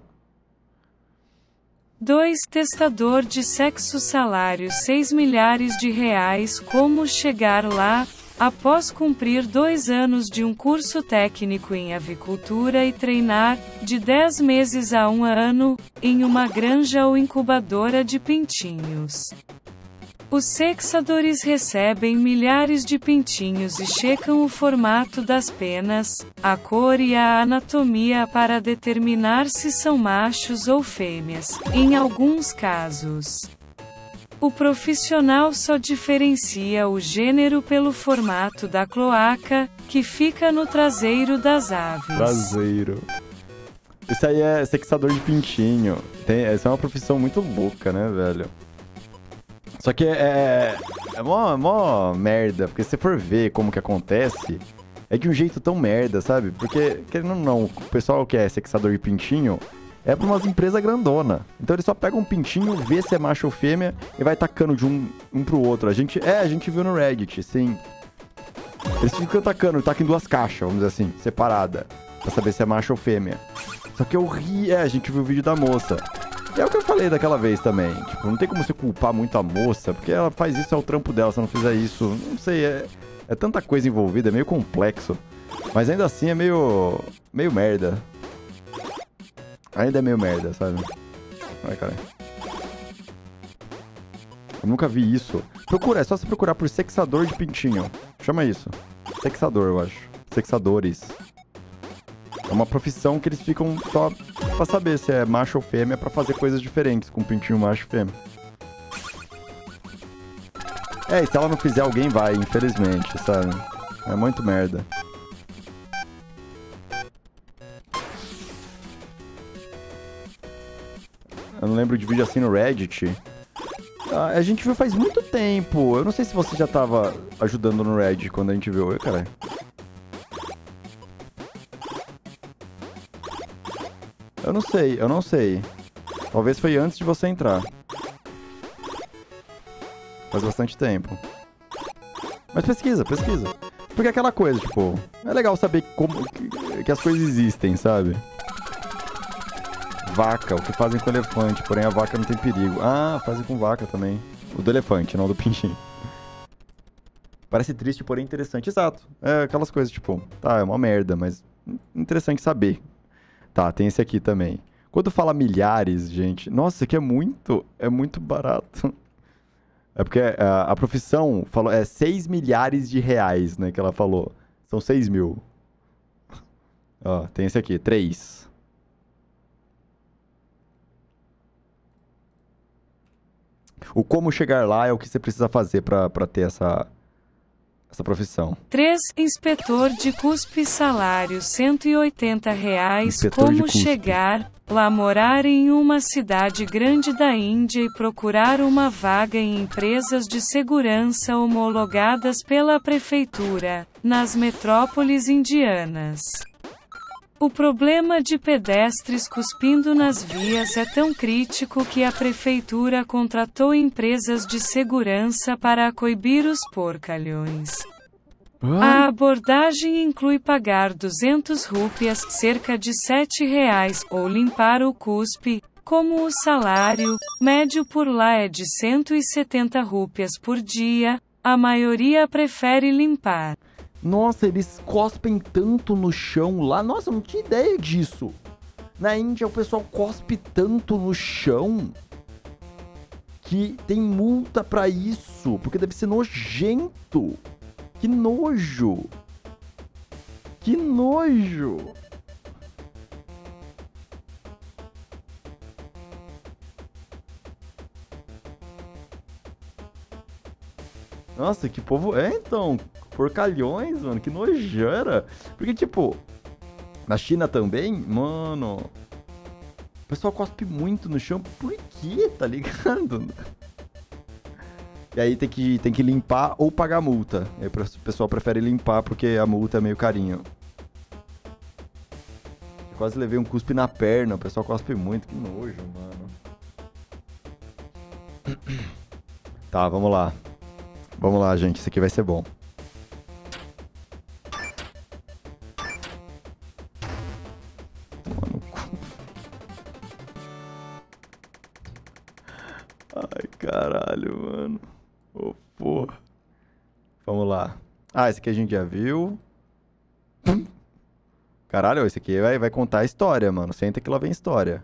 dois Testador de sexo, salário seis milhares de reais. Como chegar lá? Após cumprir dois anos de um curso técnico em avicultura e treinar, de dez meses a um ano, em uma granja ou incubadora de pintinhos. Os sexadores recebem milhares de pintinhos e checam o formato das penas, a cor e a anatomia para determinar se são machos ou fêmeas, em alguns casos. O profissional só diferencia o gênero pelo formato da cloaca, que fica no traseiro das aves. Traseiro. Isso aí é sexador de pintinho. Tem, essa é uma profissão muito louca, né, velho? Só que é, é mó, mó merda, porque se você for ver como que acontece, é de um jeito tão merda, sabe? Porque, querendo ou não, o pessoal que é sexador de pintinho é pra umas empresas grandona. Então eles só pegam um pintinho, vê se é macho ou fêmea e vai tacando de um, um pro outro. A gente, é, a gente viu no Reddit, sim. Eles ficam tacando, tacam em duas caixas, vamos dizer assim, separada, pra saber se é macho ou fêmea. Só que eu ri, é, a gente viu o vídeo da moça. É o que eu falei daquela vez também. Tipo, não tem como você culpar muito a moça, porque ela faz isso, é o trampo dela. Se ela não fizer isso, não sei, é, é tanta coisa envolvida, é meio complexo. Mas ainda assim é meio, meio merda. Ainda é meio merda, sabe? Ai, caralho. Eu nunca vi isso. Procura, é só você procurar por sexador de pintinho. Chama isso. Sexador, eu acho. Sexadores. É uma profissão que eles ficam só pra saber se é macho ou fêmea, pra fazer coisas diferentes com pintinho macho e fêmea. É, e se ela não fizer, alguém vai, infelizmente, sabe? É muito merda. Eu não lembro de vídeo assim no Reddit. a, a gente viu faz muito tempo. Eu não sei se você já tava ajudando no Red quando a gente viu. Oi, caralho. Eu não sei, eu não sei. Talvez foi antes de você entrar. Faz bastante tempo. Mas pesquisa, pesquisa. Porque é aquela coisa, tipo... É legal saber como que, que as coisas existem, sabe? Vaca, o que fazem com elefante, porém a vaca não tem perigo. Ah, fazem com vaca também. O do elefante, não do pintinho. Parece triste, porém interessante. Exato. É aquelas coisas, tipo... Tá, é uma merda, mas... Interessante saber. Tá, tem esse aqui também. Quando fala milhares, gente... Nossa, isso aqui é muito... É muito barato. É porque a, a profissão falou... É seis milhares de reais, né? Que ela falou. São seis mil. Ó, tem esse aqui. três. O como chegar lá é o que você precisa fazer pra, pra ter essa... Essa profissão. três. Inspetor de cuspe, salário cento e oitenta reais. Inspetor de Como cuspe. chegar lá, morar em uma cidade grande da Índia e procurar uma vaga em empresas de segurança homologadas pela prefeitura, nas metrópoles indianas. O problema de pedestres cuspindo nas vias é tão crítico que a prefeitura contratou empresas de segurança para coibir os porcalhões. A abordagem inclui pagar duzentas rúpias, cerca de sete reais, ou limpar o cuspe, como o salário médio por lá é de cento e setenta rúpias por dia, a maioria prefere limpar. Nossa, eles cospem tanto no chão lá. Nossa, eu não tinha ideia disso. Na Índia, o pessoal cospe tanto no chão que tem multa pra isso. Porque deve ser nojento. Que nojo. Que nojo. Nossa, que povo... É, então... Porcalhões, mano, que nojeira. Porque, tipo, na China também, mano, o pessoal cospe muito no chão. Por quê, tá ligado? E aí tem que, tem que limpar ou pagar multa. E aí o pessoal prefere limpar porque a multa é meio carinho. Eu quase levei um cuspe na perna, o pessoal cospe muito. Que nojo, mano. Tá, vamos lá. Vamos lá, gente, isso aqui vai ser bom. Ai, caralho, mano. Ô, oh, porra. Vamos lá. Ah, esse aqui a gente já viu. Caralho, esse aqui vai, vai contar a história, mano. Senta que lá vem história.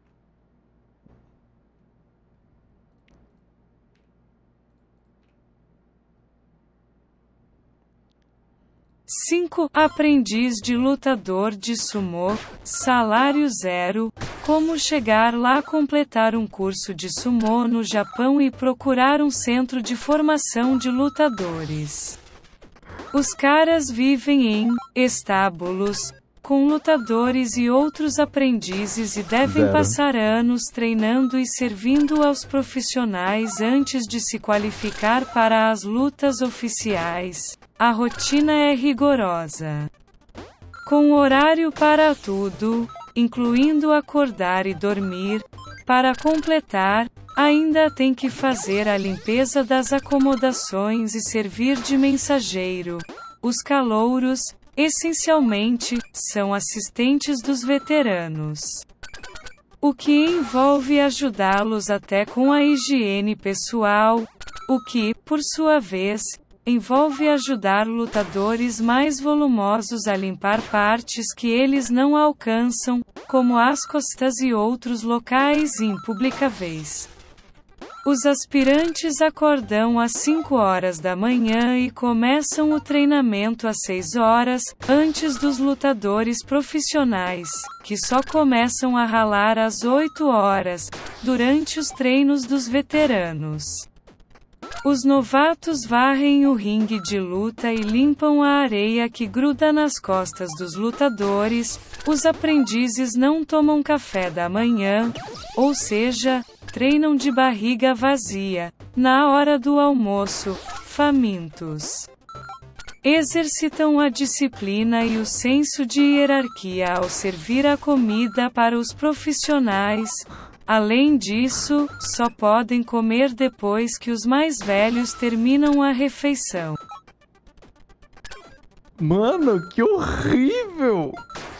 cinco. Aprendiz de lutador de sumô, salário zero. Como chegar lá, completar um curso de sumô no Japão e procurar um centro de formação de lutadores. Os caras vivem em estábulos, com lutadores e outros aprendizes e devem Zero. passar anos treinando e servindo aos profissionais antes de se qualificar para as lutas oficiais. A rotina é rigorosa, com horário para tudo, incluindo acordar e dormir. Para completar, ainda tem que fazer a limpeza das acomodações e servir de mensageiro. Os calouros, essencialmente, são assistentes dos veteranos, o que envolve ajudá-los até com a higiene pessoal, o que, por sua vez, envolve ajudar lutadores mais volumosos a limpar partes que eles não alcançam, como as costas e outros locais impublicáveis. Os aspirantes acordam às cinco horas da manhã e começam o treinamento às seis horas, antes dos lutadores profissionais, que só começam a ralar às oito horas, durante os treinos dos veteranos. Os novatos varrem o ringue de luta e limpam a areia que gruda nas costas dos lutadores. Os aprendizes não tomam café da manhã, ou seja, treinam de barriga vazia, na hora do almoço, famintos. Exercitam a disciplina e o senso de hierarquia ao servir a comida para os profissionais. Além disso, só podem comer depois que os mais velhos terminam a refeição. Mano, que horrível!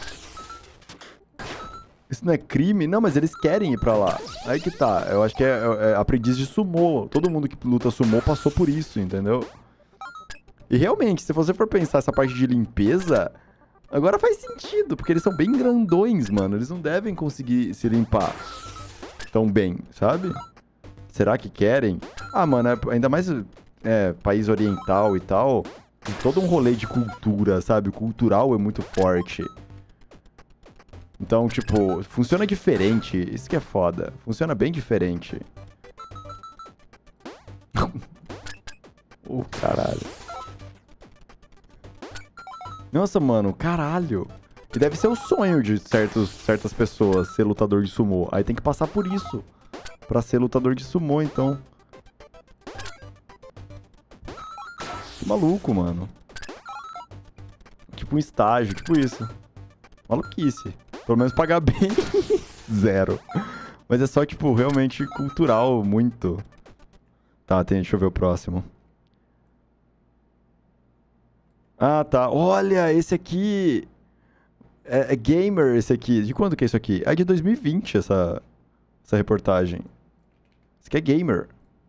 Isso não é crime? Não, mas eles querem ir pra lá. Aí que tá. Eu acho que é, é, é aprendiz de sumô. Todo mundo que luta sumô passou por isso, entendeu? E realmente, se você for pensar essa parte de limpeza, agora faz sentido, porque eles são bem grandões, mano. Eles não devem conseguir se limpar tão bem, sabe? Será que querem? Ah, mano, é, ainda mais é, país oriental e tal, tem todo um rolê de cultura, sabe? O cultural é muito forte. Então, tipo, funciona diferente. Isso que é foda. Funciona bem diferente. Oh, caralho. Nossa, mano, caralho. Que deve ser o sonho de certos, certas pessoas ser lutador de sumô. Aí tem que passar por isso. Pra ser lutador de sumô, então. Que maluco, mano. Tipo um estágio, tipo isso. Maluquice. Pelo menos pagar bem. Zero. Mas é só, tipo, realmente cultural, muito. Tá, tem, deixa eu ver o próximo. Ah, tá. Olha, esse aqui... É, é gamer esse aqui. De quando que é isso aqui? É de dois mil e vinte essa, essa reportagem. Esse aqui é gamer.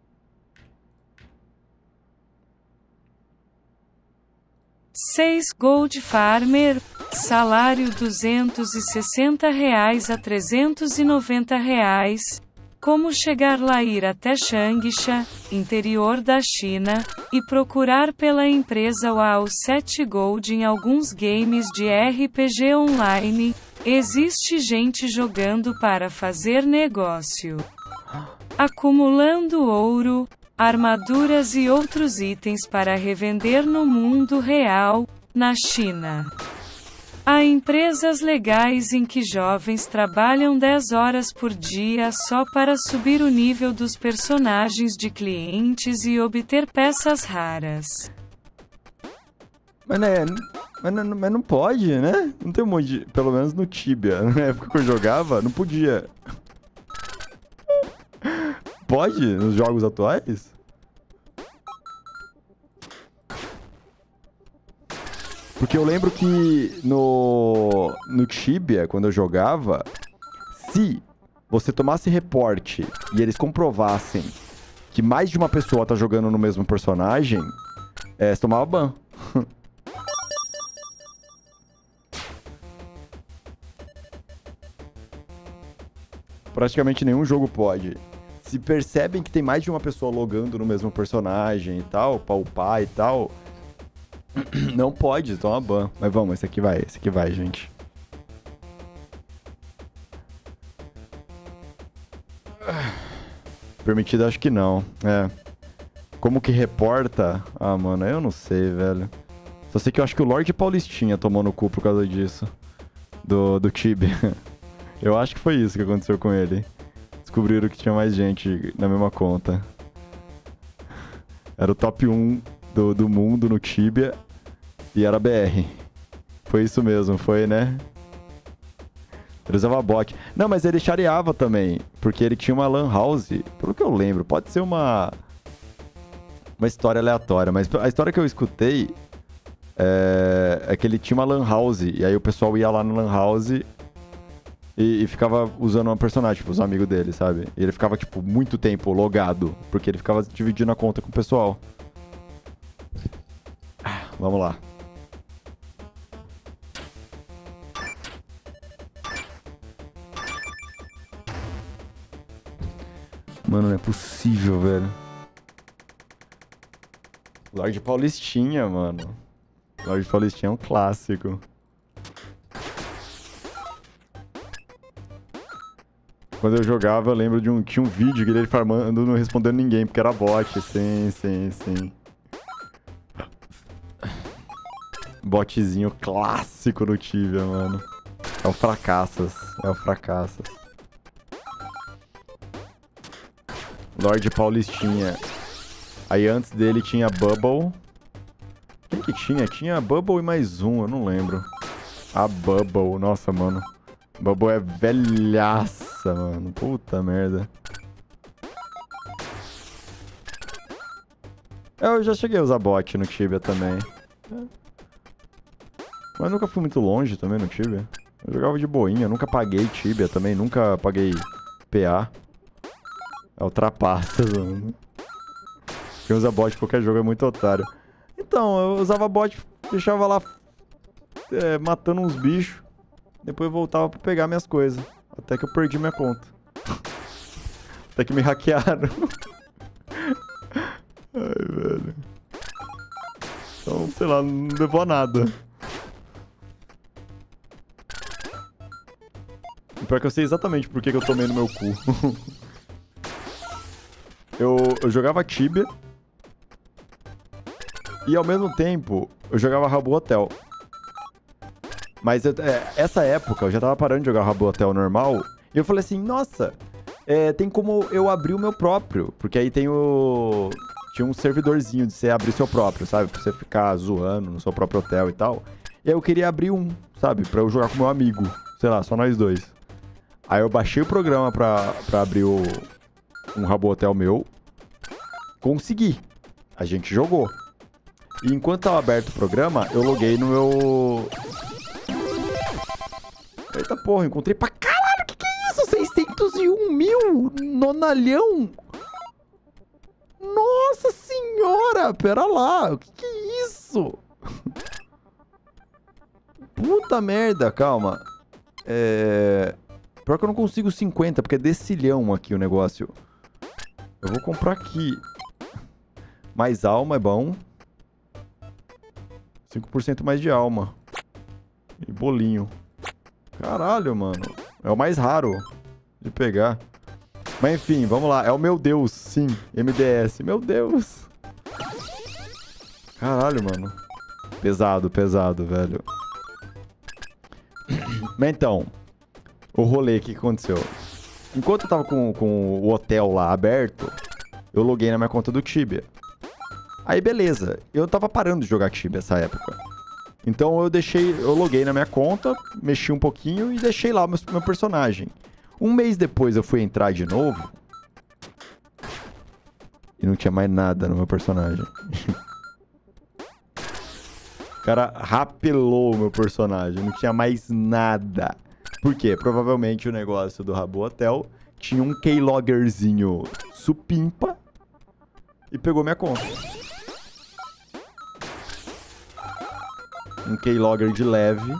seis Gold Farmer, salário duzentos e sessenta reais a trezentos e noventa reais. Como chegar lá, ir até Changsha, interior da China, e procurar pela empresa WoW sete Gold em alguns games de R P G online. Existe gente jogando para fazer negócio. Acumulando ouro, armaduras e outros itens para revender no mundo real, na China. Há empresas legais em que jovens trabalham dez horas por dia só para subir o nível dos personagens de clientes e obter peças raras. Mas, né, mas, não, mas não pode, né? Não tem um monte de... Pelo menos no Tibia. Na época que eu jogava, não podia. Pode? Nos jogos atuais? Porque eu lembro que no, no Tibia, quando eu jogava, se você tomasse reporte e eles comprovassem que mais de uma pessoa tá jogando no mesmo personagem, é, você tomava ban. Praticamente nenhum jogo pode. Se percebem que tem mais de uma pessoa logando no mesmo personagem e tal, pra upar e tal... Não pode, toma ban. Mas vamos, esse aqui vai, esse aqui vai, gente. Permitido, acho que não. É. Como que reporta? Ah, mano, eu não sei, velho. Só sei que eu acho que o Lorde Paulistinha tomou no cu por causa disso. Do, do Tibia. Eu acho que foi isso que aconteceu com ele. Descobriram que tinha mais gente na mesma conta. Era o top um do, do mundo no Tibia e era B R. Foi isso mesmo, foi, né? Ele usava bot. Não, mas ele chareava também, porque ele tinha uma lan house, pelo que eu lembro. Pode ser uma uma história aleatória, mas a história que eu escutei é, é que ele tinha uma lan house, e aí o pessoal ia lá no lan house e, e ficava usando uma personagem, tipo, os amigos dele, sabe? E ele ficava, tipo, muito tempo logado, porque ele ficava dividindo a conta com o pessoal. Vamos lá. Mano, não é possível, velho. Lorde Paulistinha, mano. Lorde Paulistinha é um clássico. Quando eu jogava, eu lembro de um... Tinha um vídeo que ele farmando não respondendo ninguém, porque era bot. Sim, sim, sim. Botzinho clássico no Tibia, mano. É o Fracassas. É o Fracassas. Lorde Paulistinha. Aí antes dele tinha Bubble. Quem que tinha? Tinha Bubble e mais um, eu não lembro. A Bubble, nossa, mano. Bubble é velhaça, mano. Puta merda. Eu já cheguei a usar bot no Tibia também. Mas nunca fui muito longe também no Tibia. Eu jogava de boinha, nunca paguei Tibia também, nunca paguei P A. É ultrapassa, mano. Quem usa bot em qualquer jogo é muito otário. Então, eu usava bot, deixava lá é, matando uns bichos. Depois voltava pra pegar minhas coisas. Até que eu perdi minha conta. Até que me hackearam. Ai, velho. Então, sei lá, não levou a nada. Pior que eu sei exatamente por que que eu tomei no meu cu. eu, eu jogava Tibia. E ao mesmo tempo, eu jogava Habbo Hotel. Mas eu, é, essa época, eu já tava parando de jogar Habbo Hotel normal. E eu falei assim, nossa, é, tem como eu abrir o meu próprio. Porque aí tem o... Tinha um servidorzinho de você abrir seu próprio, sabe? Pra você ficar zoando no seu próprio hotel e tal. E aí eu queria abrir um, sabe? Pra eu jogar com meu amigo. Sei lá, só nós dois. Aí eu baixei o programa pra, pra abrir o, um Habbo Hotel meu. Consegui. A gente jogou. E enquanto tava aberto o programa, eu loguei no meu... Eita porra, encontrei pra caralho, que que é isso? seiscentos e um mil nonalhão? Nossa senhora, pera lá, o que que é isso? Puta merda, calma. É... Pior que eu não consigo cinquenta, porque é decilhão aqui o negócio. Eu vou comprar aqui. Mais alma é bom. cinco por cento mais de alma. E bolinho. Caralho, mano. É o mais raro de pegar. Mas enfim, vamos lá. É o meu Deus, sim. M D S. Meu Deus. Caralho, mano. Pesado, pesado, velho. Mas então, o rolê, o que aconteceu? Enquanto eu tava com, com o hotel lá aberto, eu loguei na minha conta do Tibia. Aí beleza, eu tava parando de jogar Tibia essa época. Então eu deixei, eu loguei na minha conta, mexi um pouquinho e deixei lá o meu, meu personagem. Um mês depois eu fui entrar de novo e não tinha mais nada no meu personagem. O cara rapelou o meu personagem, não tinha mais nada. Por quê? Provavelmente o negócio do Habbo Hotel tinha um keyloggerzinho supimpa e pegou minha conta. Um keylogger de leve.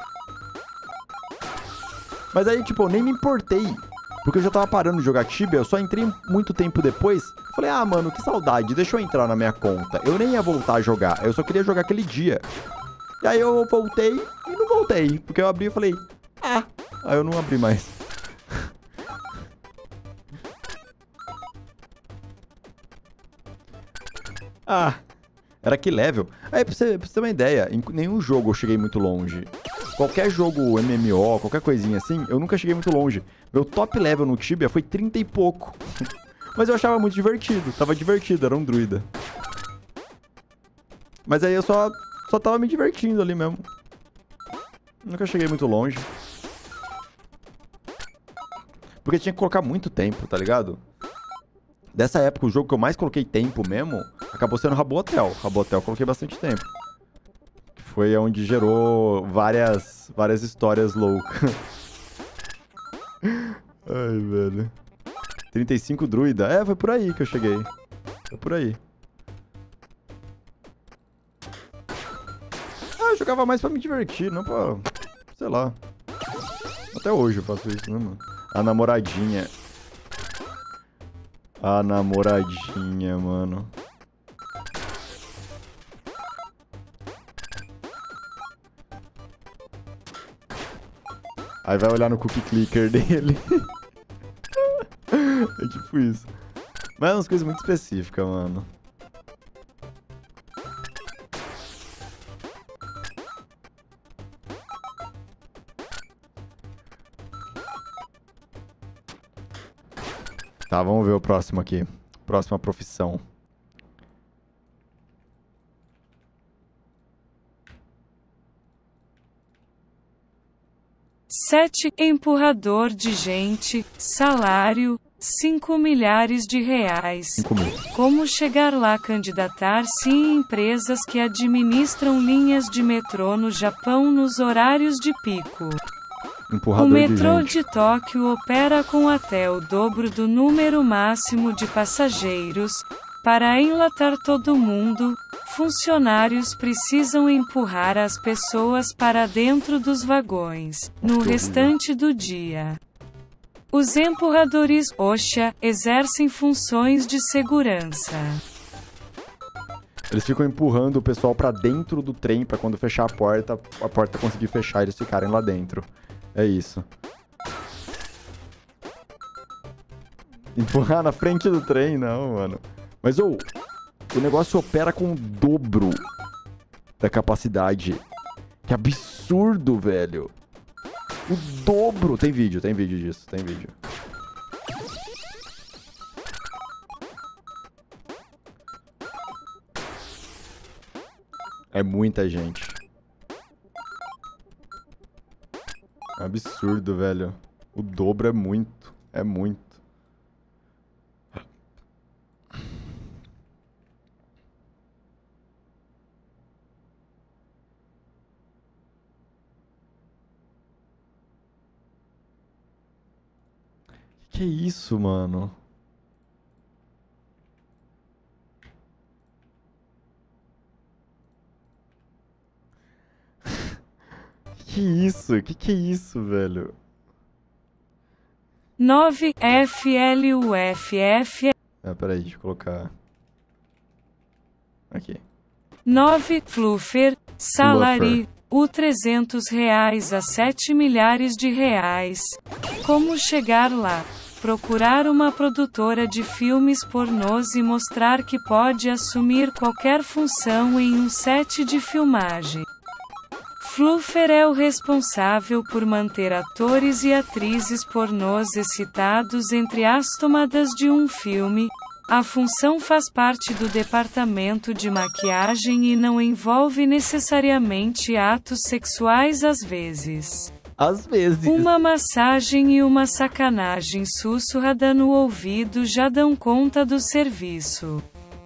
Mas aí, tipo, eu nem me importei. Porque eu já tava parando de jogar Tibia, eu só entrei muito tempo depois. Falei, ah, mano, que saudade, deixa eu entrar na minha conta. Eu nem ia voltar a jogar, eu só queria jogar aquele dia. E aí eu voltei e não voltei. Porque eu abri e falei, ah, aí eu não abri mais. Ah, era que level. Aí, pra você, pra você ter uma ideia, em nenhum jogo eu cheguei muito longe. Qualquer jogo M M O, qualquer coisinha assim, eu nunca cheguei muito longe. Meu top level no Tibia foi trinta e pouco. Mas eu achava muito divertido, tava divertido, era um druida. Mas aí eu só, só tava me divertindo ali mesmo. Nunca cheguei muito longe. Porque tinha que colocar muito tempo, tá ligado? Dessa época, o jogo que eu mais coloquei tempo mesmo, acabou sendo Habbo Hotel. Habbo Hotel eu coloquei bastante tempo. Foi onde gerou várias, várias histórias loucas. Ai, velho. trinta e cinco druida. É, foi por aí que eu cheguei. Foi por aí. Ah, eu jogava mais pra me divertir, não pra... Sei lá. Até hoje eu faço isso, né, mano? A namoradinha. A namoradinha, mano. Aí vai olhar no cookie clicker dele. É tipo isso. Mas é umas coisas muito específicas, mano. Tá, vamos ver o próximo aqui. Próxima profissão. sete. Empurrador de gente, salário, cinco milhares de reais. cinco mil. Como chegar lá? Candidatar-se em empresas que administram linhas de metrô no Japão nos horários de pico. Empurrador O metrô de, gente. de Tóquio opera com até o dobro do número máximo de passageiros. Para enlatar todo mundo, funcionários precisam empurrar as pessoas para dentro dos vagões. No restante do dia, os empurradores OSHA exercem funções de segurança. Eles ficam empurrando o pessoal pra dentro do trem pra quando fechar a porta, a porta conseguir fechar e eles ficarem lá dentro. É isso. Empurrar na frente do trem, não, mano. Mas, ô, o negócio opera com o dobro da capacidade. Que absurdo, velho. O dobro. Tem vídeo, tem vídeo disso, tem vídeo. É muita gente. Absurdo, velho. O dobro é muito. É muito. Que isso, mano? Que isso? Que que é isso, velho? nove. F L U F F. Ah, peraí, deixa eu colocar. Aqui. nove. Fluffer, salary, U trezentos reais a sete milhares de reais. Como chegar lá? Procurar uma produtora de filmes pornôs e mostrar que pode assumir qualquer função em um set de filmagem. Fluffer é o responsável por manter atores e atrizes pornôs excitados entre as tomadas de um filme. A função faz parte do departamento de maquiagem e não envolve necessariamente atos sexuais às vezes. Às vezes. Uma massagem e uma sacanagem sussurrada no ouvido já dão conta do serviço.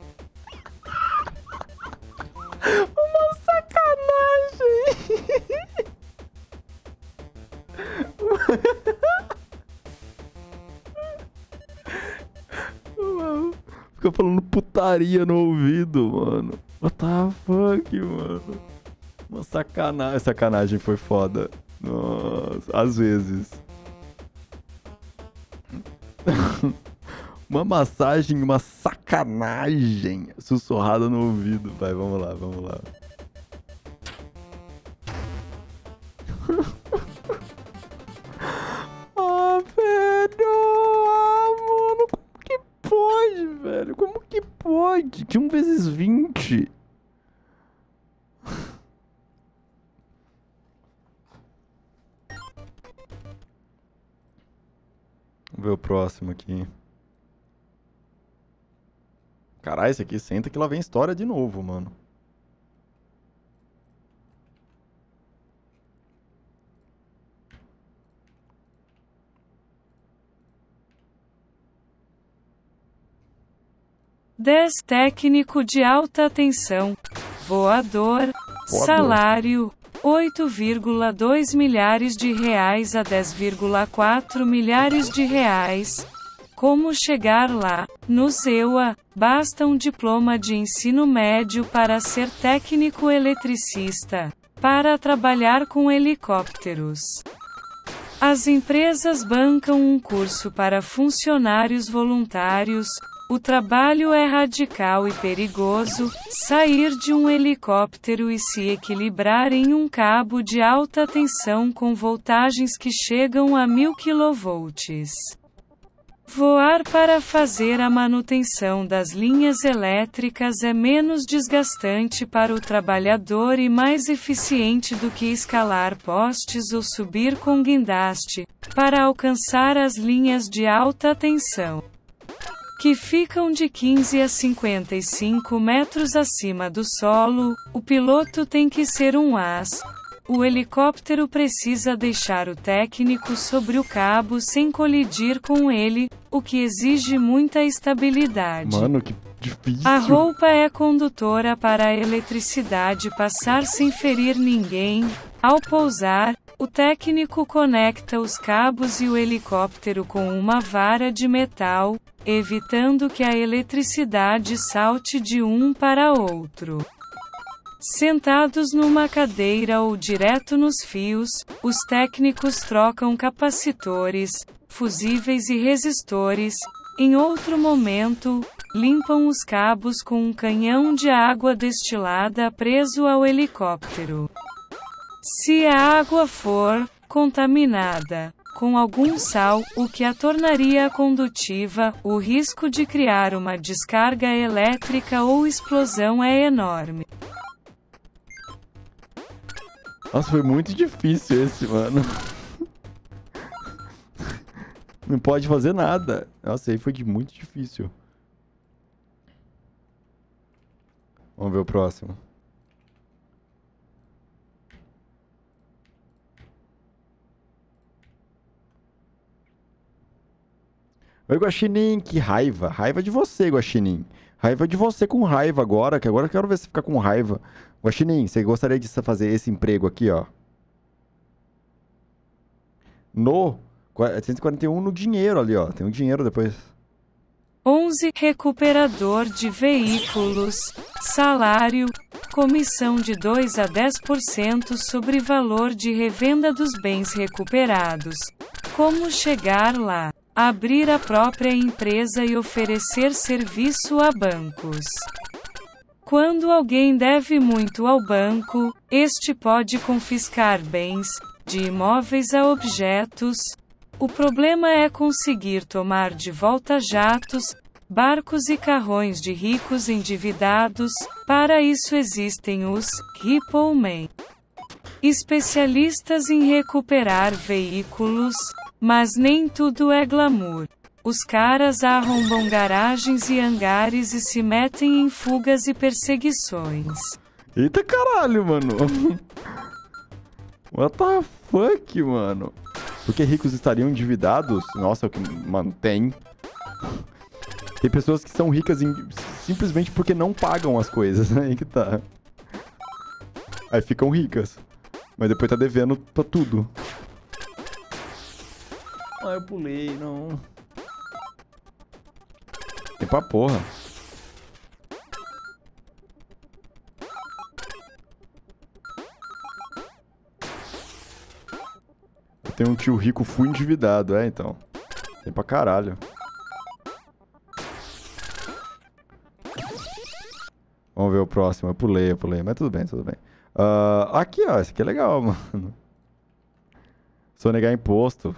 Uma sacanagem. Fica falando putaria no ouvido, mano. What the fuck, mano? Uma sacanagem. Sacanagem foi foda. Nossa, às vezes. Uma massagem, uma sacanagem sussurrada no ouvido. Vai, vamos lá, vamos lá. Ah, velho! Ah, mano, como que pode, velho? Como que pode? De um vezes vinte. Vamos ver o próximo aqui. Caralho, esse aqui senta que lá vem história de novo, mano. dez. Técnico de alta tensão. Voador. Voador. Salário. oito vírgula dois milhares de reais a dez vírgula quatro milhares de reais. Como chegar lá? No ZEUA, basta um diploma de ensino médio para ser técnico eletricista, para trabalhar com helicópteros. As empresas bancam um curso para funcionários voluntários. O trabalho é radical e perigoso, sair de um helicóptero e se equilibrar em um cabo de alta tensão com voltagens que chegam a mil quilovolts. Voar para fazer a manutenção das linhas elétricas é menos desgastante para o trabalhador e mais eficiente do que escalar postes ou subir com guindaste, para alcançar as linhas de alta tensão, que ficam de quinze a cinquenta e cinco metros acima do solo. O piloto tem que ser um as. O helicóptero precisa deixar o técnico sobre o cabo sem colidir com ele, o que exige muita estabilidade. Mano, que difícil. A roupa é condutora para a eletricidade passar sem ferir ninguém. Ao pousar, o técnico conecta os cabos e o helicóptero com uma vara de metal, evitando que a eletricidade salte de um para outro. Sentados numa cadeira ou direto nos fios, os técnicos trocam capacitores, fusíveis e resistores. Em outro momento, limpam os cabos com um canhão de água destilada preso ao helicóptero. Se a água for contaminada com algum sal, o que a tornaria condutiva, o risco de criar uma descarga elétrica ou explosão é enorme. Nossa, foi muito difícil esse, mano. Não pode fazer nada. Nossa, aí foi muito difícil. Vamos ver o próximo. Oi, Guaxinim, que raiva. Raiva de você, Guaxinim. Raiva de você com raiva agora, que agora eu quero ver você ficar com raiva. Guaxinim, você gostaria de fazer esse emprego aqui, ó? No cento e quarenta e um no dinheiro ali, ó. Tem um dinheiro depois. onze. Recuperador de veículos. Salário. Comissão de dois a dez por cento sobre valor de revenda dos bens recuperados. Como chegar lá? Abrir a própria empresa e oferecer serviço a bancos. Quando alguém deve muito ao banco, este pode confiscar bens, de imóveis a objetos. O problema é conseguir tomar de volta jatos, barcos e carrões de ricos endividados. Para isso existem os Ripplemen, especialistas em recuperar veículos, mas nem tudo é glamour. Os caras arrombam garagens e hangares e se metem em fugas e perseguições. Eita caralho, mano. What the fuck, mano? Porque ricos estariam endividados? Nossa, o que... Mano, tem. Tem pessoas que são ricas em... simplesmente porque não pagam as coisas. Aí que tá. Aí ficam ricas. Mas depois tá devendo pra tudo. Ah, eu pulei, não. Tem pra porra. Eu tenho um tio rico full endividado, é, então. Tem pra caralho. Vamos ver o próximo. Eu pulei, eu pulei. Mas tudo bem, tudo bem. Uh, aqui, ó. Esse aqui é legal, mano. Sonegar imposto.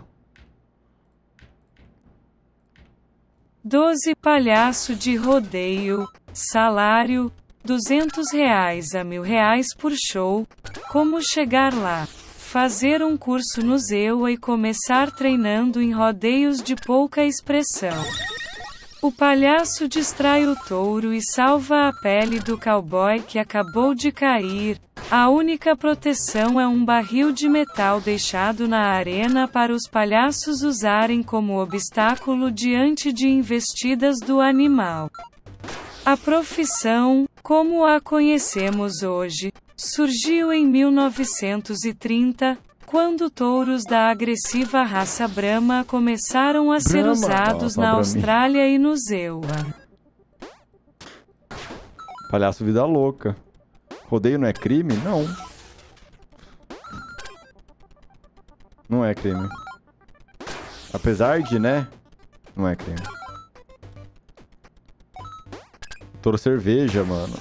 doze. Palhaço de rodeio. Salário: duzentos reais a mil reais por show. Como chegar lá? Fazer um curso no Zewa e começar treinando em rodeios de pouca expressão. O palhaço distrai o touro e salva a pele do cowboy que acabou de cair. A única proteção é um barril de metal deixado na arena para os palhaços usarem como obstáculo diante de investidas do animal. A profissão, como a conhecemos hoje, surgiu em mil novecentos e trinta, quando touros da agressiva raça Brahma começaram a ser Brahma. usados Nossa, na Brahmi. Austrália e no Zewa. Palhaço vida louca. Rodeio não é crime? Não. Não é crime. Apesar de, né? Não é crime. Touro cerveja, mano.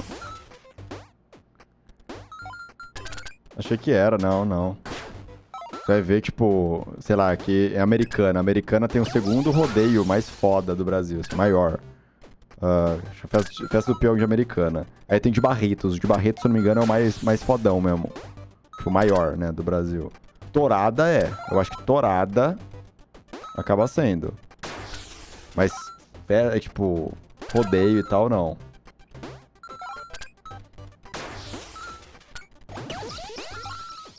Achei que era, não, não. Você vai ver, tipo, sei lá, que é americana. A americana tem o segundo rodeio mais foda do Brasil, assim, maior. Uh, festa, festa do peão de Americana. Aí tem de Barretos. O de Barretos, se eu não me engano, é o mais, mais fodão mesmo. Tipo, maior, né, do Brasil. Torada é. Eu acho que Torada acaba sendo. Mas, é, é tipo, rodeio e tal, não.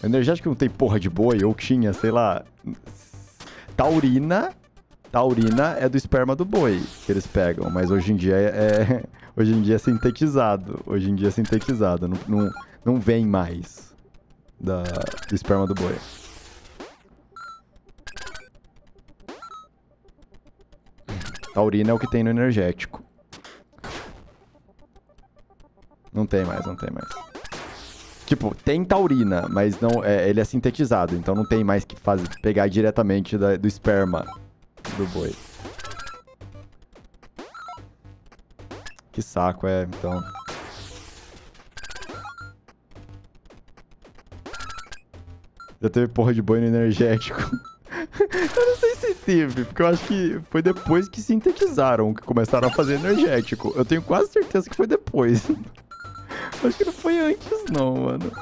Energético não tem porra de boi, ou tinha, sei lá. Taurina. Taurina é do esperma do boi que eles pegam, mas hoje em dia é, é hoje em dia é sintetizado. Hoje em dia é sintetizado, não, não, não vem mais da, do esperma do boi. Taurina é o que tem no energético. Não tem mais, não tem mais. Tipo, tem taurina, mas não, é, ele é sintetizado, então não tem mais que fazer, pegar diretamente da, do esperma do boi. Que saco, é, então. Já teve porra de boi no energético. Eu não sei se teve, porque eu acho que foi depois que sintetizaram, que começaram a fazer energético. Eu tenho quase certeza que foi depois. Acho que não foi antes, não, mano.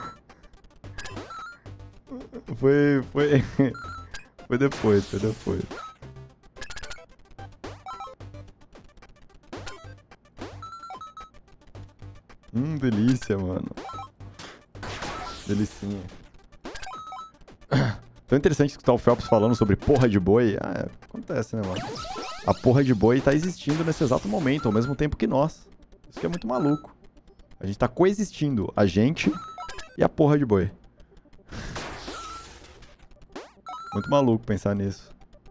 Foi... Foi... Foi depois, foi depois. Hum, delícia, mano. Delicinha. Tão interessante escutar o Phelps falando sobre porra de boi. Ah, é, acontece, né, mano? A porra de boi tá existindo nesse exato momento, ao mesmo tempo que nós. Isso que é muito maluco. A gente tá coexistindo, a gente e a porra de boi. Muito maluco pensar nisso.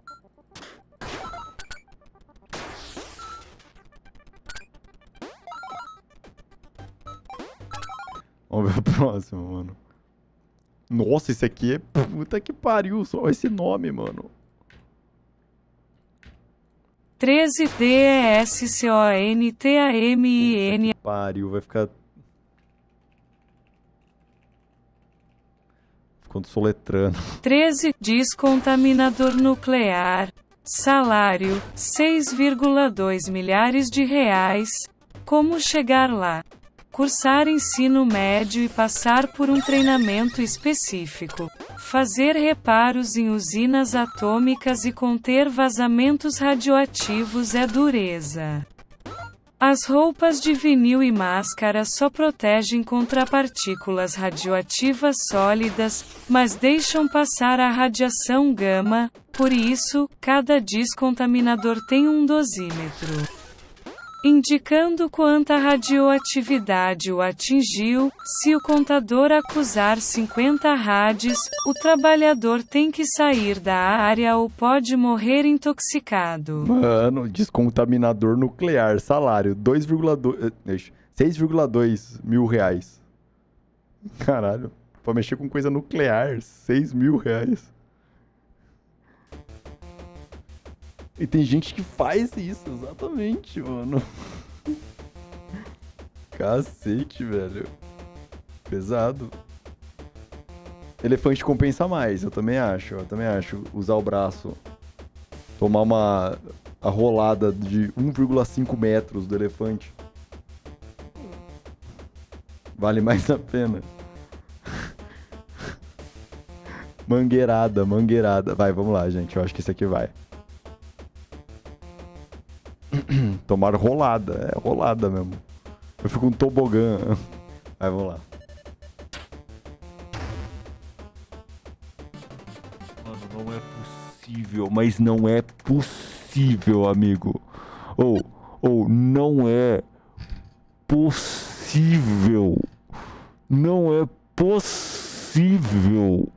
Vamos ver o próximo, mano. Nossa, esse aqui é... Puta que pariu, só esse nome, mano. treze D E S C O N T A M I N. Pariu, vai ficar... Ficando soletrando. treze Descontaminador nuclear. Salário, seis vírgula dois milhares de reais. Como chegar lá? Cursar ensino médio e passar por um treinamento específico. Fazer reparos em usinas atômicas e conter vazamentos radioativos é dureza. As roupas de vinil e máscara só protegem contra partículas radioativas sólidas, mas deixam passar a radiação gama, por isso, cada descontaminador tem um dosímetro indicando quanta radioatividade o atingiu. Se o contador acusar cinquenta rads, o trabalhador tem que sair da área ou pode morrer intoxicado. Mano, descontaminador nuclear, salário dois vírgula dois, seis vírgula dois mil reais. Caralho, pra mexer com coisa nuclear, seis mil reais. E tem gente que faz isso, exatamente, mano. Cacete, velho. Pesado. Elefante compensa mais, eu também acho. Eu também acho. Usar o braço. Tomar uma a rolada de um vírgula cinco metros do elefante. Vale mais a pena. Mangueirada, mangueirada. Vai, vamos lá, gente. Eu acho que esse aqui vai. Tomar rolada, é rolada mesmo. Eu fico um tobogã. Vai, vamos lá. Mano, não é possível, mas não é possível, amigo. Ou, ou, não é possível. Não é possível.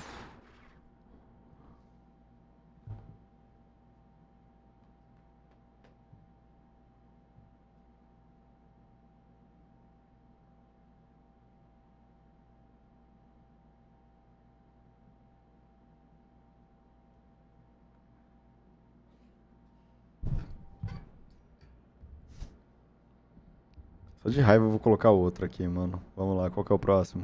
Só de raiva eu vou colocar outro aqui, mano. Vamos lá, qual que é o próximo?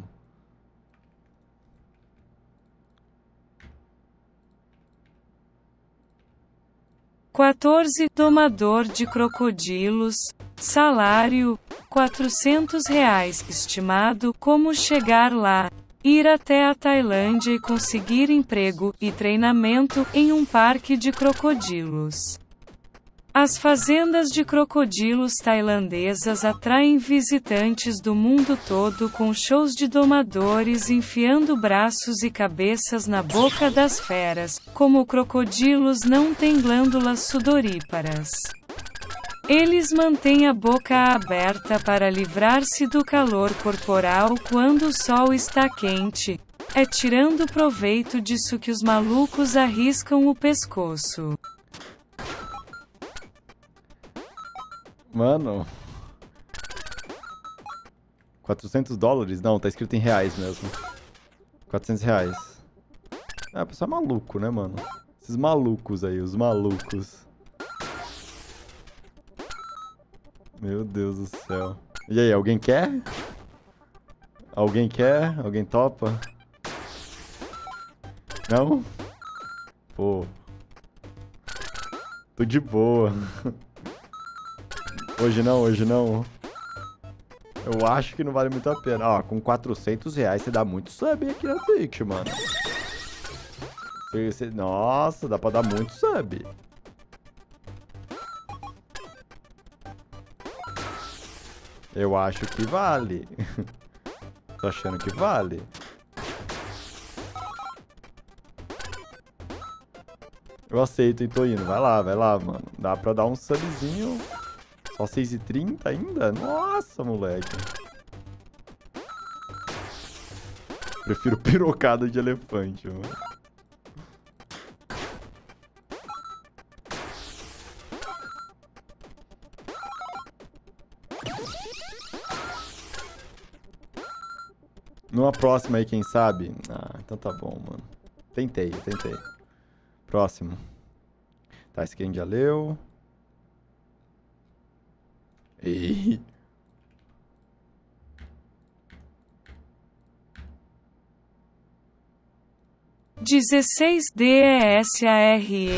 quatorze Domador de crocodilos. Salário, quatrocentos reais. Estimado. Como chegar lá? Ir até a Tailândia e conseguir emprego e treinamento em um parque de crocodilos. As fazendas de crocodilos tailandesas atraem visitantes do mundo todo com shows de domadores enfiando braços e cabeças na boca das feras. Como crocodilos não têm glândulas sudoríparas, eles mantêm a boca aberta para livrar-se do calor corporal quando o sol está quente. É tirando proveito disso que os malucos arriscam o pescoço. Mano. quatrocentos dólares? Não, tá escrito em reais mesmo. quatrocentos reais. É, o pessoal é maluco, né, mano? Esses malucos aí, os malucos. Meu Deus do céu. E aí, alguém quer? Alguém quer? Alguém topa? Não? Pô. Tô de boa. Hoje não, hoje não. Eu acho que não vale muito a pena. Ó, com quatrocentos reais você dá muito sub aqui na Twitch, mano. Você, você, nossa, dá pra dar muito sub. Eu acho que vale. Tô achando que vale. Eu aceito e tô indo. Vai lá, vai lá, mano. Dá pra dar um subzinho. Só seis e trinta ainda? Nossa, moleque. Prefiro pirocada de elefante, mano. Numa próxima aí, quem sabe? Ah, então tá bom, mano. Tentei, eu tentei. Próximo. Tá, esse aqui a gente já leu. E... dezesseis D E S A R E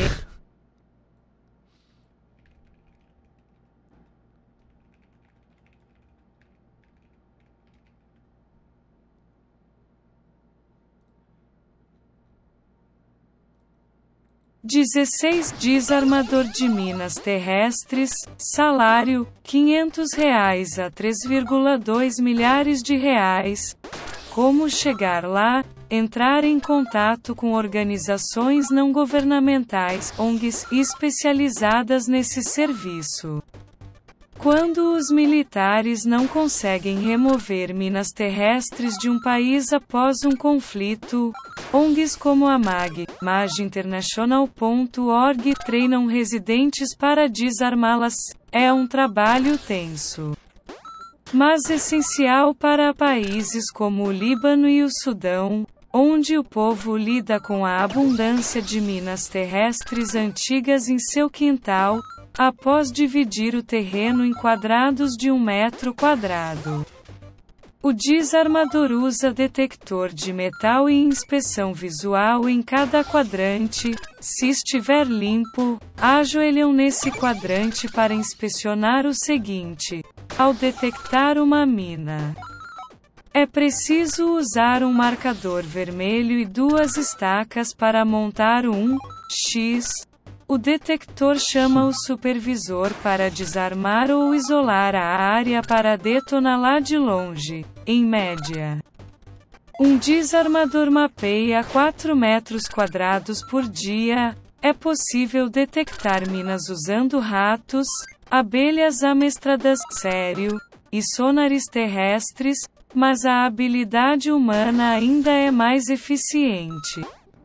dezesseis Desarmador de minas terrestres, salário, quinhentos reais a três vírgula dois milhares de reais. Como chegar lá? Entrar em contato com organizações não governamentais, O N Gs, especializadas nesse serviço. Quando os militares não conseguem remover minas terrestres de um país após um conflito, O N Gs como a M A G, mag international ponto org, treinam residentes para desarmá-las. É um trabalho tenso, mas essencial para países como o Líbano e o Sudão, onde o povo lida com a abundância de minas terrestres antigas em seu quintal, após dividir o terreno em quadrados de um metro quadrado. O desarmador usa detector de metal e inspeção visual em cada quadrante. Se estiver limpo, ajoelham nesse quadrante para inspecionar o seguinte: ao detectar uma mina, é preciso usar um marcador vermelho e duas estacas para montar um X. O detector chama o supervisor para desarmar ou isolar a área para detoná-la de longe. Em média, um desarmador mapeia quatro metros quadrados por dia. É possível detectar minas usando ratos, abelhas amestradas, sério, e sonares terrestres, mas a habilidade humana ainda é mais eficiente.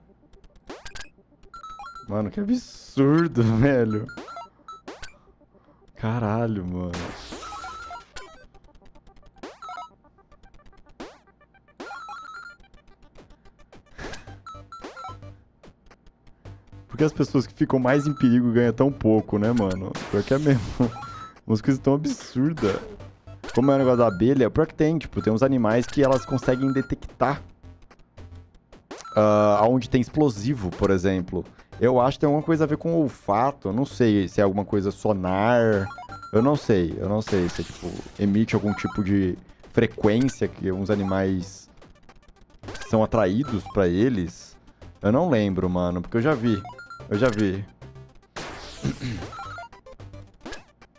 Mano, que absurdo, velho. Caralho, mano. Porque as pessoas que ficam mais em perigo ganham tão pouco, né, mano? Pior que é mesmo. Umas coisas tão absurdas. Como é o negócio da abelha, pior que tem, tipo, tem uns animais que elas conseguem detectar uh, aonde tem explosivo, por exemplo. Eu acho que tem alguma coisa a ver com olfato, eu não sei se é alguma coisa sonar, eu não sei, eu não sei se, tipo, emite algum tipo de frequência que uns animais são atraídos pra eles. Eu não lembro, mano, porque eu já vi, eu já vi.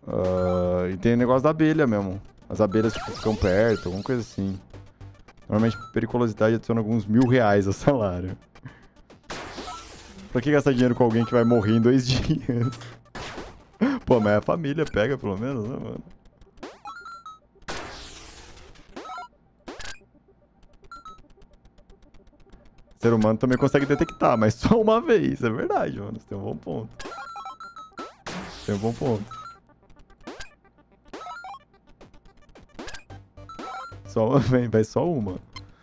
Uh, e tem o negócio da abelha mesmo. As abelhas tipo, ficam perto, alguma coisa assim. Normalmente, periculosidade adiciona alguns mil reais ao salário. Pra que gastar dinheiro com alguém que vai morrer em dois dias? Pô, mas a família pega, pelo menos, né, mano? O ser humano também consegue detectar, mas só uma vez. É verdade, mano. Você tem um bom ponto. Tem um bom ponto. Só uma vez, vai só uma.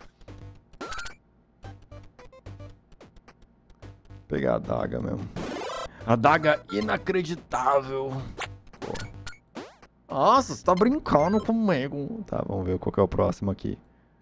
Vou pegar a adaga mesmo. Adaga inacreditável. Pô. Nossa, você tá brincando comigo. Tá, vamos ver qual que é o próximo aqui.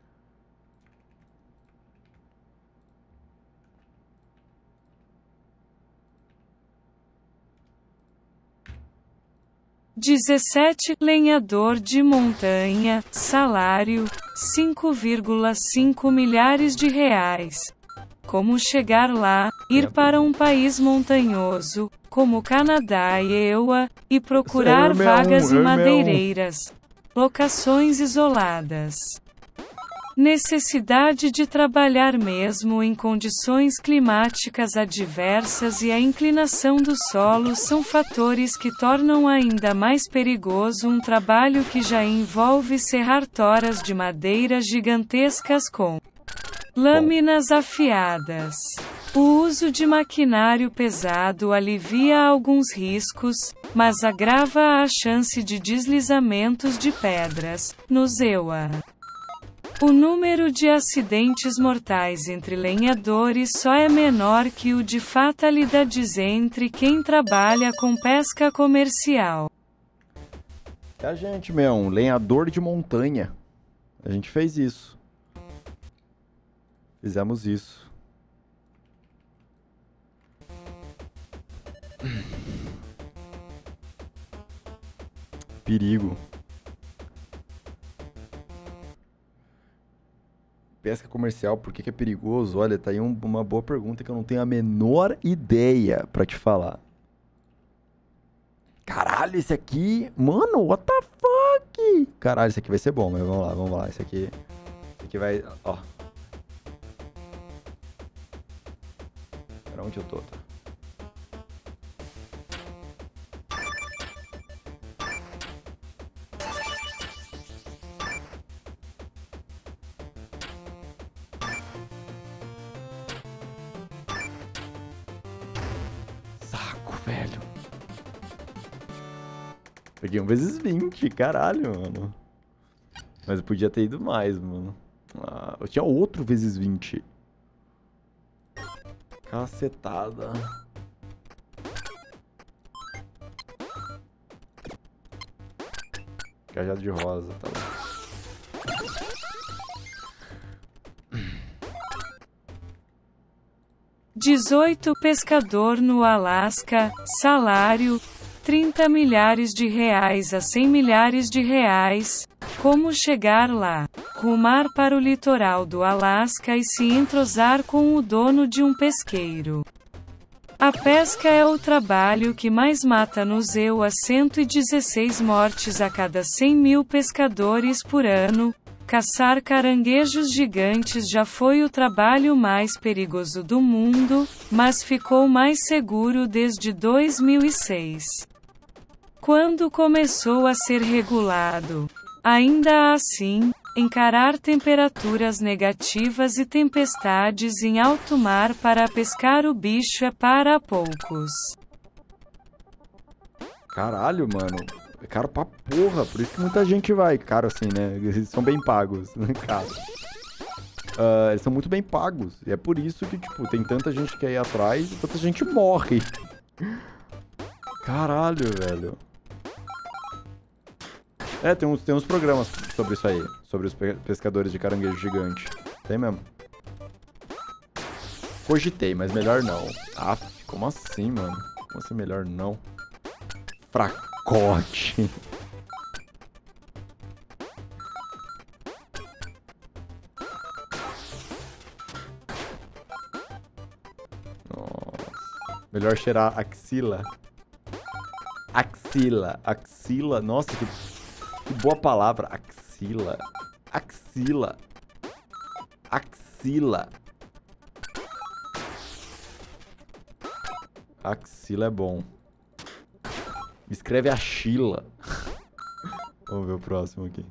dezessete lenhador de montanha, salário cinco vírgula cinco milhares de reais. Como chegar lá, ir para um país montanhoso, como Canadá e E U A, e procurar Sério, vagas meu, em meu. madeireiras. Locações isoladas. Necessidade de trabalhar mesmo em condições climáticas adversas e a inclinação do solo são fatores que tornam ainda mais perigoso um trabalho que já envolve serrar toras de madeira gigantescas com lâminas afiadas. O uso de maquinário pesado alivia alguns riscos, mas agrava a chance de deslizamentos de pedras, nos E U A. O número de acidentes mortais entre lenhadores só é menor que o de fatalidades entre quem trabalha com pesca comercial. É a gente, meu, um lenhador de montanha. A gente fez isso. Fizemos isso. Perigo. Pesca comercial, por que que é perigoso? Olha, tá aí um- uma boa pergunta que eu não tenho a menor ideia pra te falar. Caralho, esse aqui... Mano, what the fuck? Caralho, esse aqui vai ser bom, mas vamos lá, vamos lá. Esse aqui... Esse aqui vai... Ó. Pra onde eu tô? Tá? Saco, velho. Peguei um vezes vinte, caralho, mano. Mas eu podia ter ido mais, mano. Ah, eu tinha outro vezes vinte. Cacetada. Cajado de rosa, tá bom. dezoito pescador no Alasca, salário trinta milhares de reais a cem milhares de reais. Como chegar lá? Rumar para o litoral do Alasca e se entrosar com o dono de um pesqueiro. A pesca é o trabalho que mais mata nos E U A, cento e dezesseis mortes a cada cem mil pescadores por ano. Caçar caranguejos gigantes já foi o trabalho mais perigoso do mundo, mas ficou mais seguro desde dois mil e seis. Quando começou a ser regulado. Ainda assim, encarar temperaturas negativas e tempestades em alto mar para pescar o bicho é para poucos. Caralho, mano. É caro pra porra, por isso que muita gente vai. Caro assim, né? Eles são bem pagos, né? Caro. Uh, eles são muito bem pagos. E é por isso que, tipo, tem tanta gente que quer ir atrás e tanta gente morre. Caralho, velho. É, tem uns, tem uns programas sobre isso aí. Sobre os pe- pescadores de caranguejo gigante. Tem mesmo. Cogitei, mas melhor não. Ah, como assim, mano? Como assim melhor não? Fracote. Nossa. Melhor cheirar axila. Axila. Axila. Nossa, que, que boa palavra. Axila. Axila. Axila. Axila é bom. Escreve axila. Vamos ver o próximo aqui.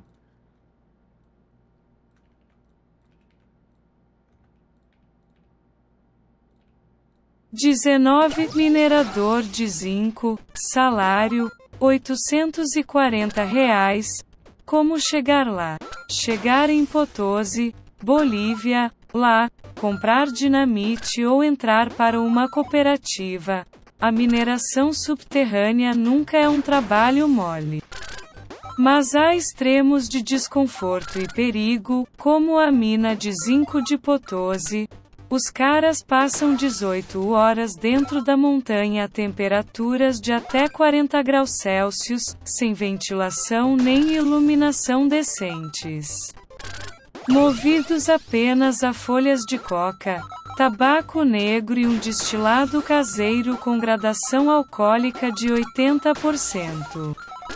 dezenove. Minerador de zinco, salário, oitocentos e quarenta reais. Como chegar lá? Chegar em Potosí, Bolívia, lá, comprar dinamite ou entrar para uma cooperativa. A mineração subterrânea nunca é um trabalho mole. Mas há extremos de desconforto e perigo, como a mina de zinco de Potosí. Os caras passam dezoito horas dentro da montanha a temperaturas de até quarenta graus Celsius, sem ventilação nem iluminação decentes. Movidos apenas a folhas de coca, tabaco negro e um destilado caseiro com gradação alcoólica de oitenta por cento.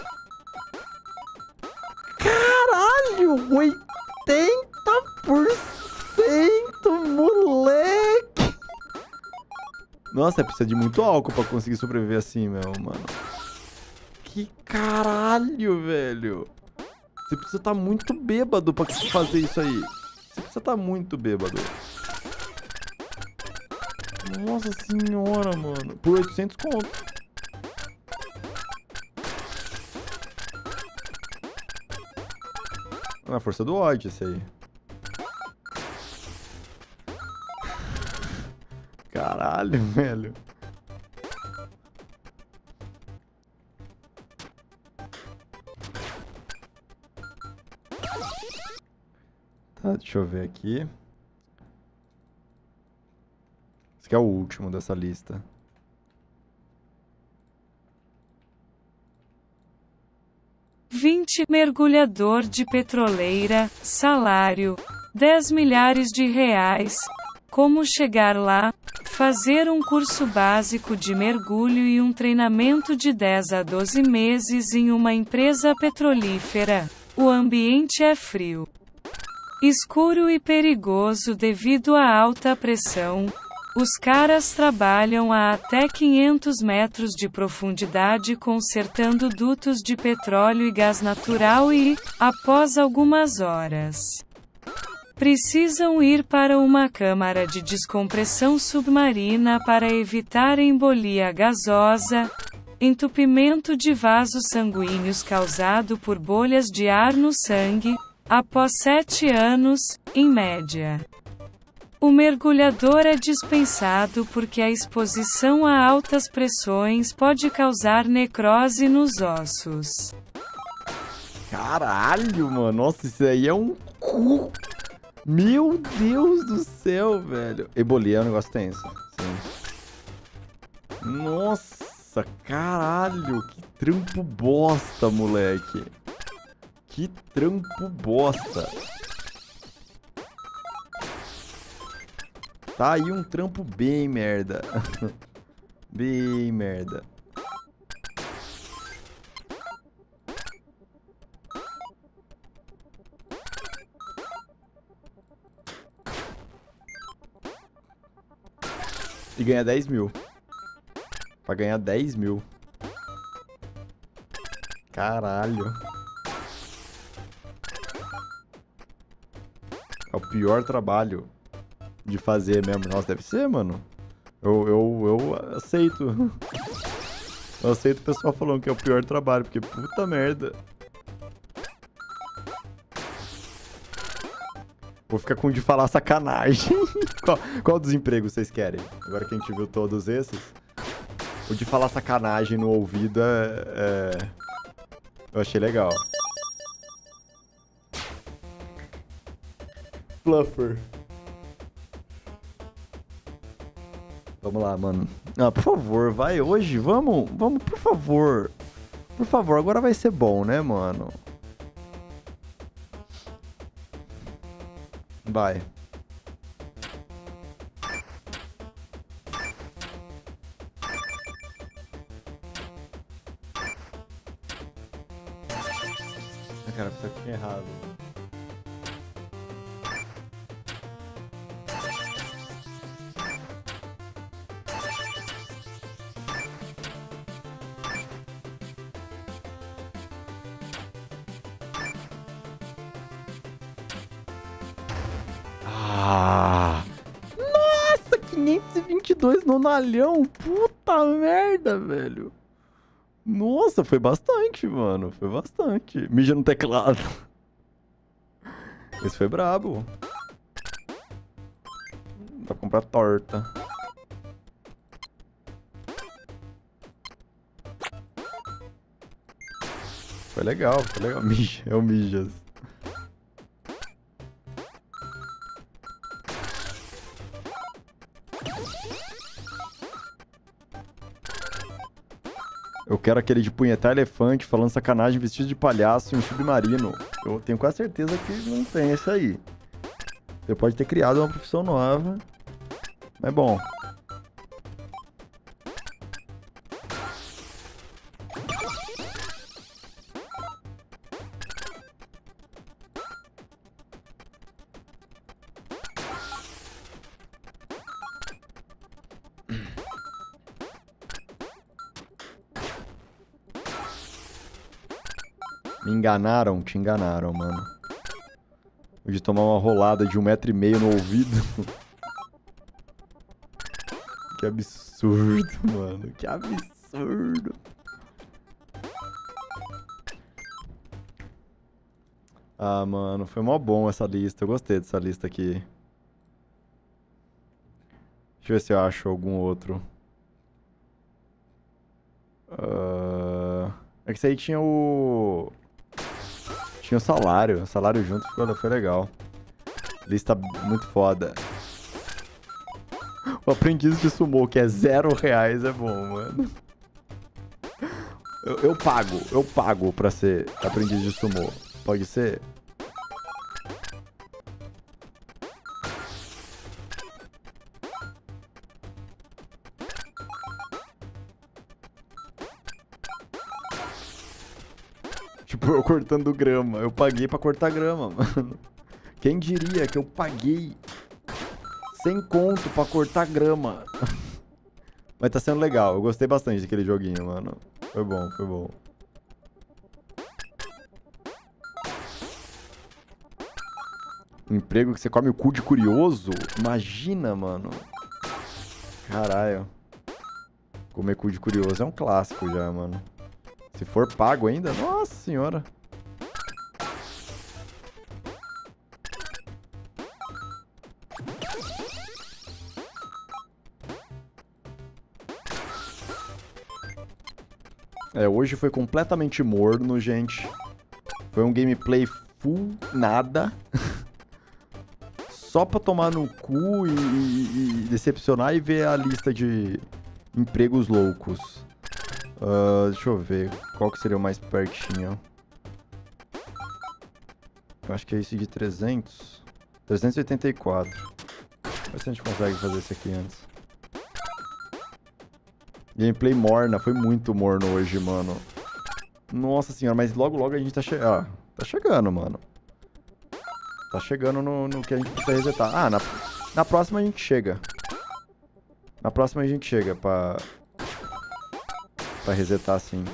Caralho, oitenta por cento, moleque! Nossa, precisa de muito álcool pra conseguir sobreviver assim, meu, mano. Que caralho, velho. Você precisa estar muito bêbado pra fazer isso aí. Você precisa estar muito bêbado. Nossa senhora, mano. Por oitocentos conto. Na força do ódio, esse aí. Caralho, velho. Tá, deixa eu ver aqui. Esse aqui é o último dessa lista. vinte. Mergulhador de petroleira, salário, dez milhares de reais. Como chegar lá? Fazer um curso básico de mergulho e um treinamento de dez a doze meses em uma empresa petrolífera. O ambiente é frio, escuro e perigoso devido à alta pressão. Os caras trabalham a até quinhentos metros de profundidade consertando dutos de petróleo e gás natural e, após algumas horas, precisam ir para uma câmara de descompressão submarina para evitar embolia gasosa, entupimento de vasos sanguíneos causado por bolhas de ar no sangue, após sete anos, em média. O mergulhador é dispensado porque a exposição a altas pressões pode causar necrose nos ossos. Caralho, mano. Nossa, isso aí é um cu. Meu Deus do céu, velho. Ebolia é um negócio tenso. Sim. Nossa, caralho. Que trampo bosta, moleque. Que trampo bosta. Tá aí um trampo bem merda. Bem merda. E ganha dez mil. Pra ganhar dez mil. Caralho. É o pior trabalho de fazer mesmo. Nossa, deve ser, mano. Eu, eu, eu aceito. Eu aceito o pessoal falando que é o pior trabalho, porque puta merda. Vou ficar com o de falar sacanagem. qual, qual dos empregos vocês querem? Agora que a gente viu todos esses. O de falar sacanagem no ouvido é... é... Eu achei legal. Fluffer. Vamos lá, mano. Ah, por favor, vai hoje. Vamos, vamos, por favor. Por favor, agora vai ser bom, né, mano? Vai. cara, pensei que tinha errado. Ah! Nossa, quinhentos e vinte e dois no nalhão. Puta merda, velho. Nossa, foi bastante, mano. Foi bastante. Mija no teclado. Esse foi brabo. Dá pra comprar torta. Foi legal, foi legal. Mija, é o Mijas. Eu quero aquele de punhetar elefante falando sacanagem vestido de palhaço em submarino. Eu tenho quase certeza que não tem esse aí. Você pode ter criado uma profissão nova. Mas bom. Me enganaram, te enganaram, mano. De tomar uma rolada de um metro e meio no ouvido. Que absurdo, mano. Que absurdo. Ah, mano, foi mó bom essa lista. Eu gostei dessa lista aqui. Deixa eu ver se eu acho algum outro. Uh... É que esse aí tinha o... Tinha o salário. O salário junto ficou, foi legal. Lista muito foda. O aprendiz de sumô, que é zero reais, é bom, mano. Eu, eu pago. Eu pago pra ser aprendiz de sumô. Pode ser? Tipo, eu cortando grama. Eu paguei pra cortar grama, mano. Quem diria que eu paguei cem conto pra cortar grama? Mas tá sendo legal. Eu gostei bastante daquele joguinho, mano. Foi bom, foi bom. Um emprego que você come o cu de curioso? Imagina, mano. Caralho. Comer cu de curioso é um clássico já, mano. Se for pago ainda, nossa senhora. É, hoje foi completamente morno, gente. Foi um gameplay full nada. Só pra tomar no cu e, e, e decepcionar e ver a lista de empregos loucos. Uh, deixa eu ver qual que seria o mais pertinho. Eu acho que é esse de trezentos. trezentos e oitenta e quatro. Vamos ver se a gente consegue fazer esse aqui antes. Gameplay morna. Foi muito morno hoje, mano. Nossa senhora, mas logo logo a gente tá chegando. Ah, tá chegando, mano. Tá chegando no, no que a gente precisa resetar. Ah, na, na próxima a gente chega. Na próxima a gente chega pra... Pra resetar assim.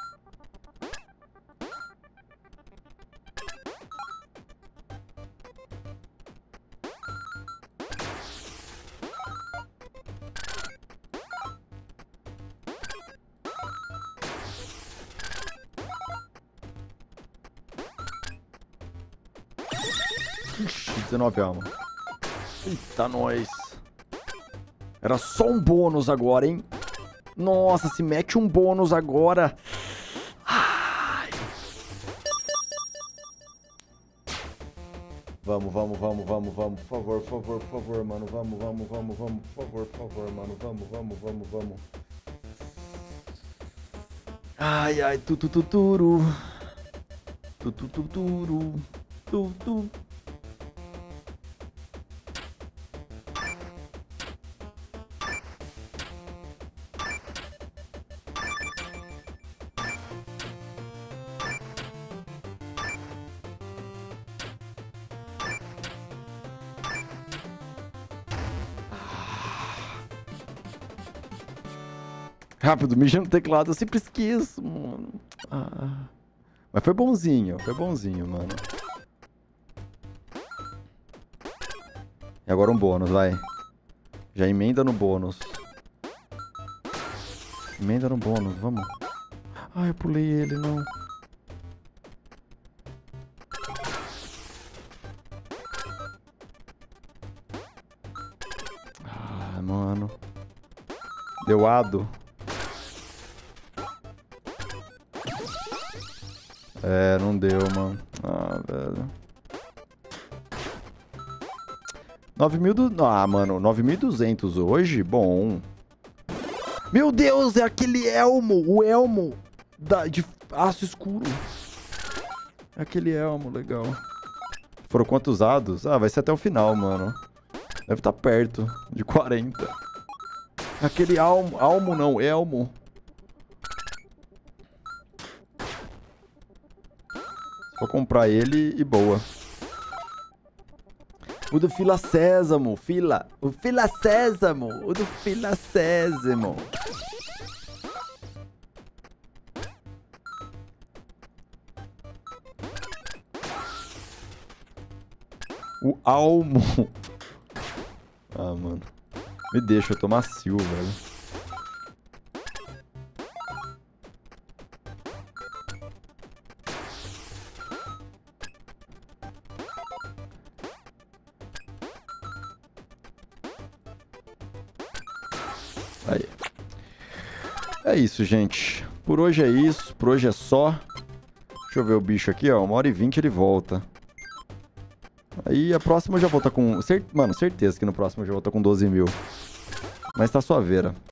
Ixi, dezenove alma. Eita, nós. Era só um bônus agora, hein? Nossa, se mete um bônus agora. Ai. Vamos, vamos, vamos, vamos, vamos. Por favor, por favor, por favor, mano. Vamos, vamos, vamos, vamos. Por favor, por favor, mano. Vamos, vamos, vamos, vamos. Ai, ai, tu, tu, tu, turu. Tu, tu, tu, turu. Tu, tu. Rápido, mija no teclado. Eu sempre esqueço, mano. Ah. Mas foi bonzinho. Foi bonzinho, mano. E agora um bônus, vai. Já emenda no bônus. Emenda no bônus, vamos. Ai, eu pulei ele, não. Ah, mano. Deu ado. É, não deu, mano. Ah, velho. nove mil do... Ah, mano, nove mil e duzentos hoje? Bom. Meu Deus, é aquele elmo. O elmo da... de aço escuro. É aquele elmo, legal. Foram quantos usados? Ah, vai ser até o final, mano. Deve estar perto de quarenta. Aquele almo... Almo não, elmo. Vou comprar ele e boa. O do Fila Sésamo, Fila. O Fila Sésamo. O do Fila Sésamo. O Almo. Ah, mano. Me deixa, eu tô macio, velho. Aí. É isso, gente. Por hoje é isso. Por hoje é só. Deixa eu ver o bicho aqui, ó. Uma hora e vinte ele volta. Aí a próxima eu já volta com... Cert... Mano, certeza que no próximo eu já volta com doze mil. Mas tá suaveira.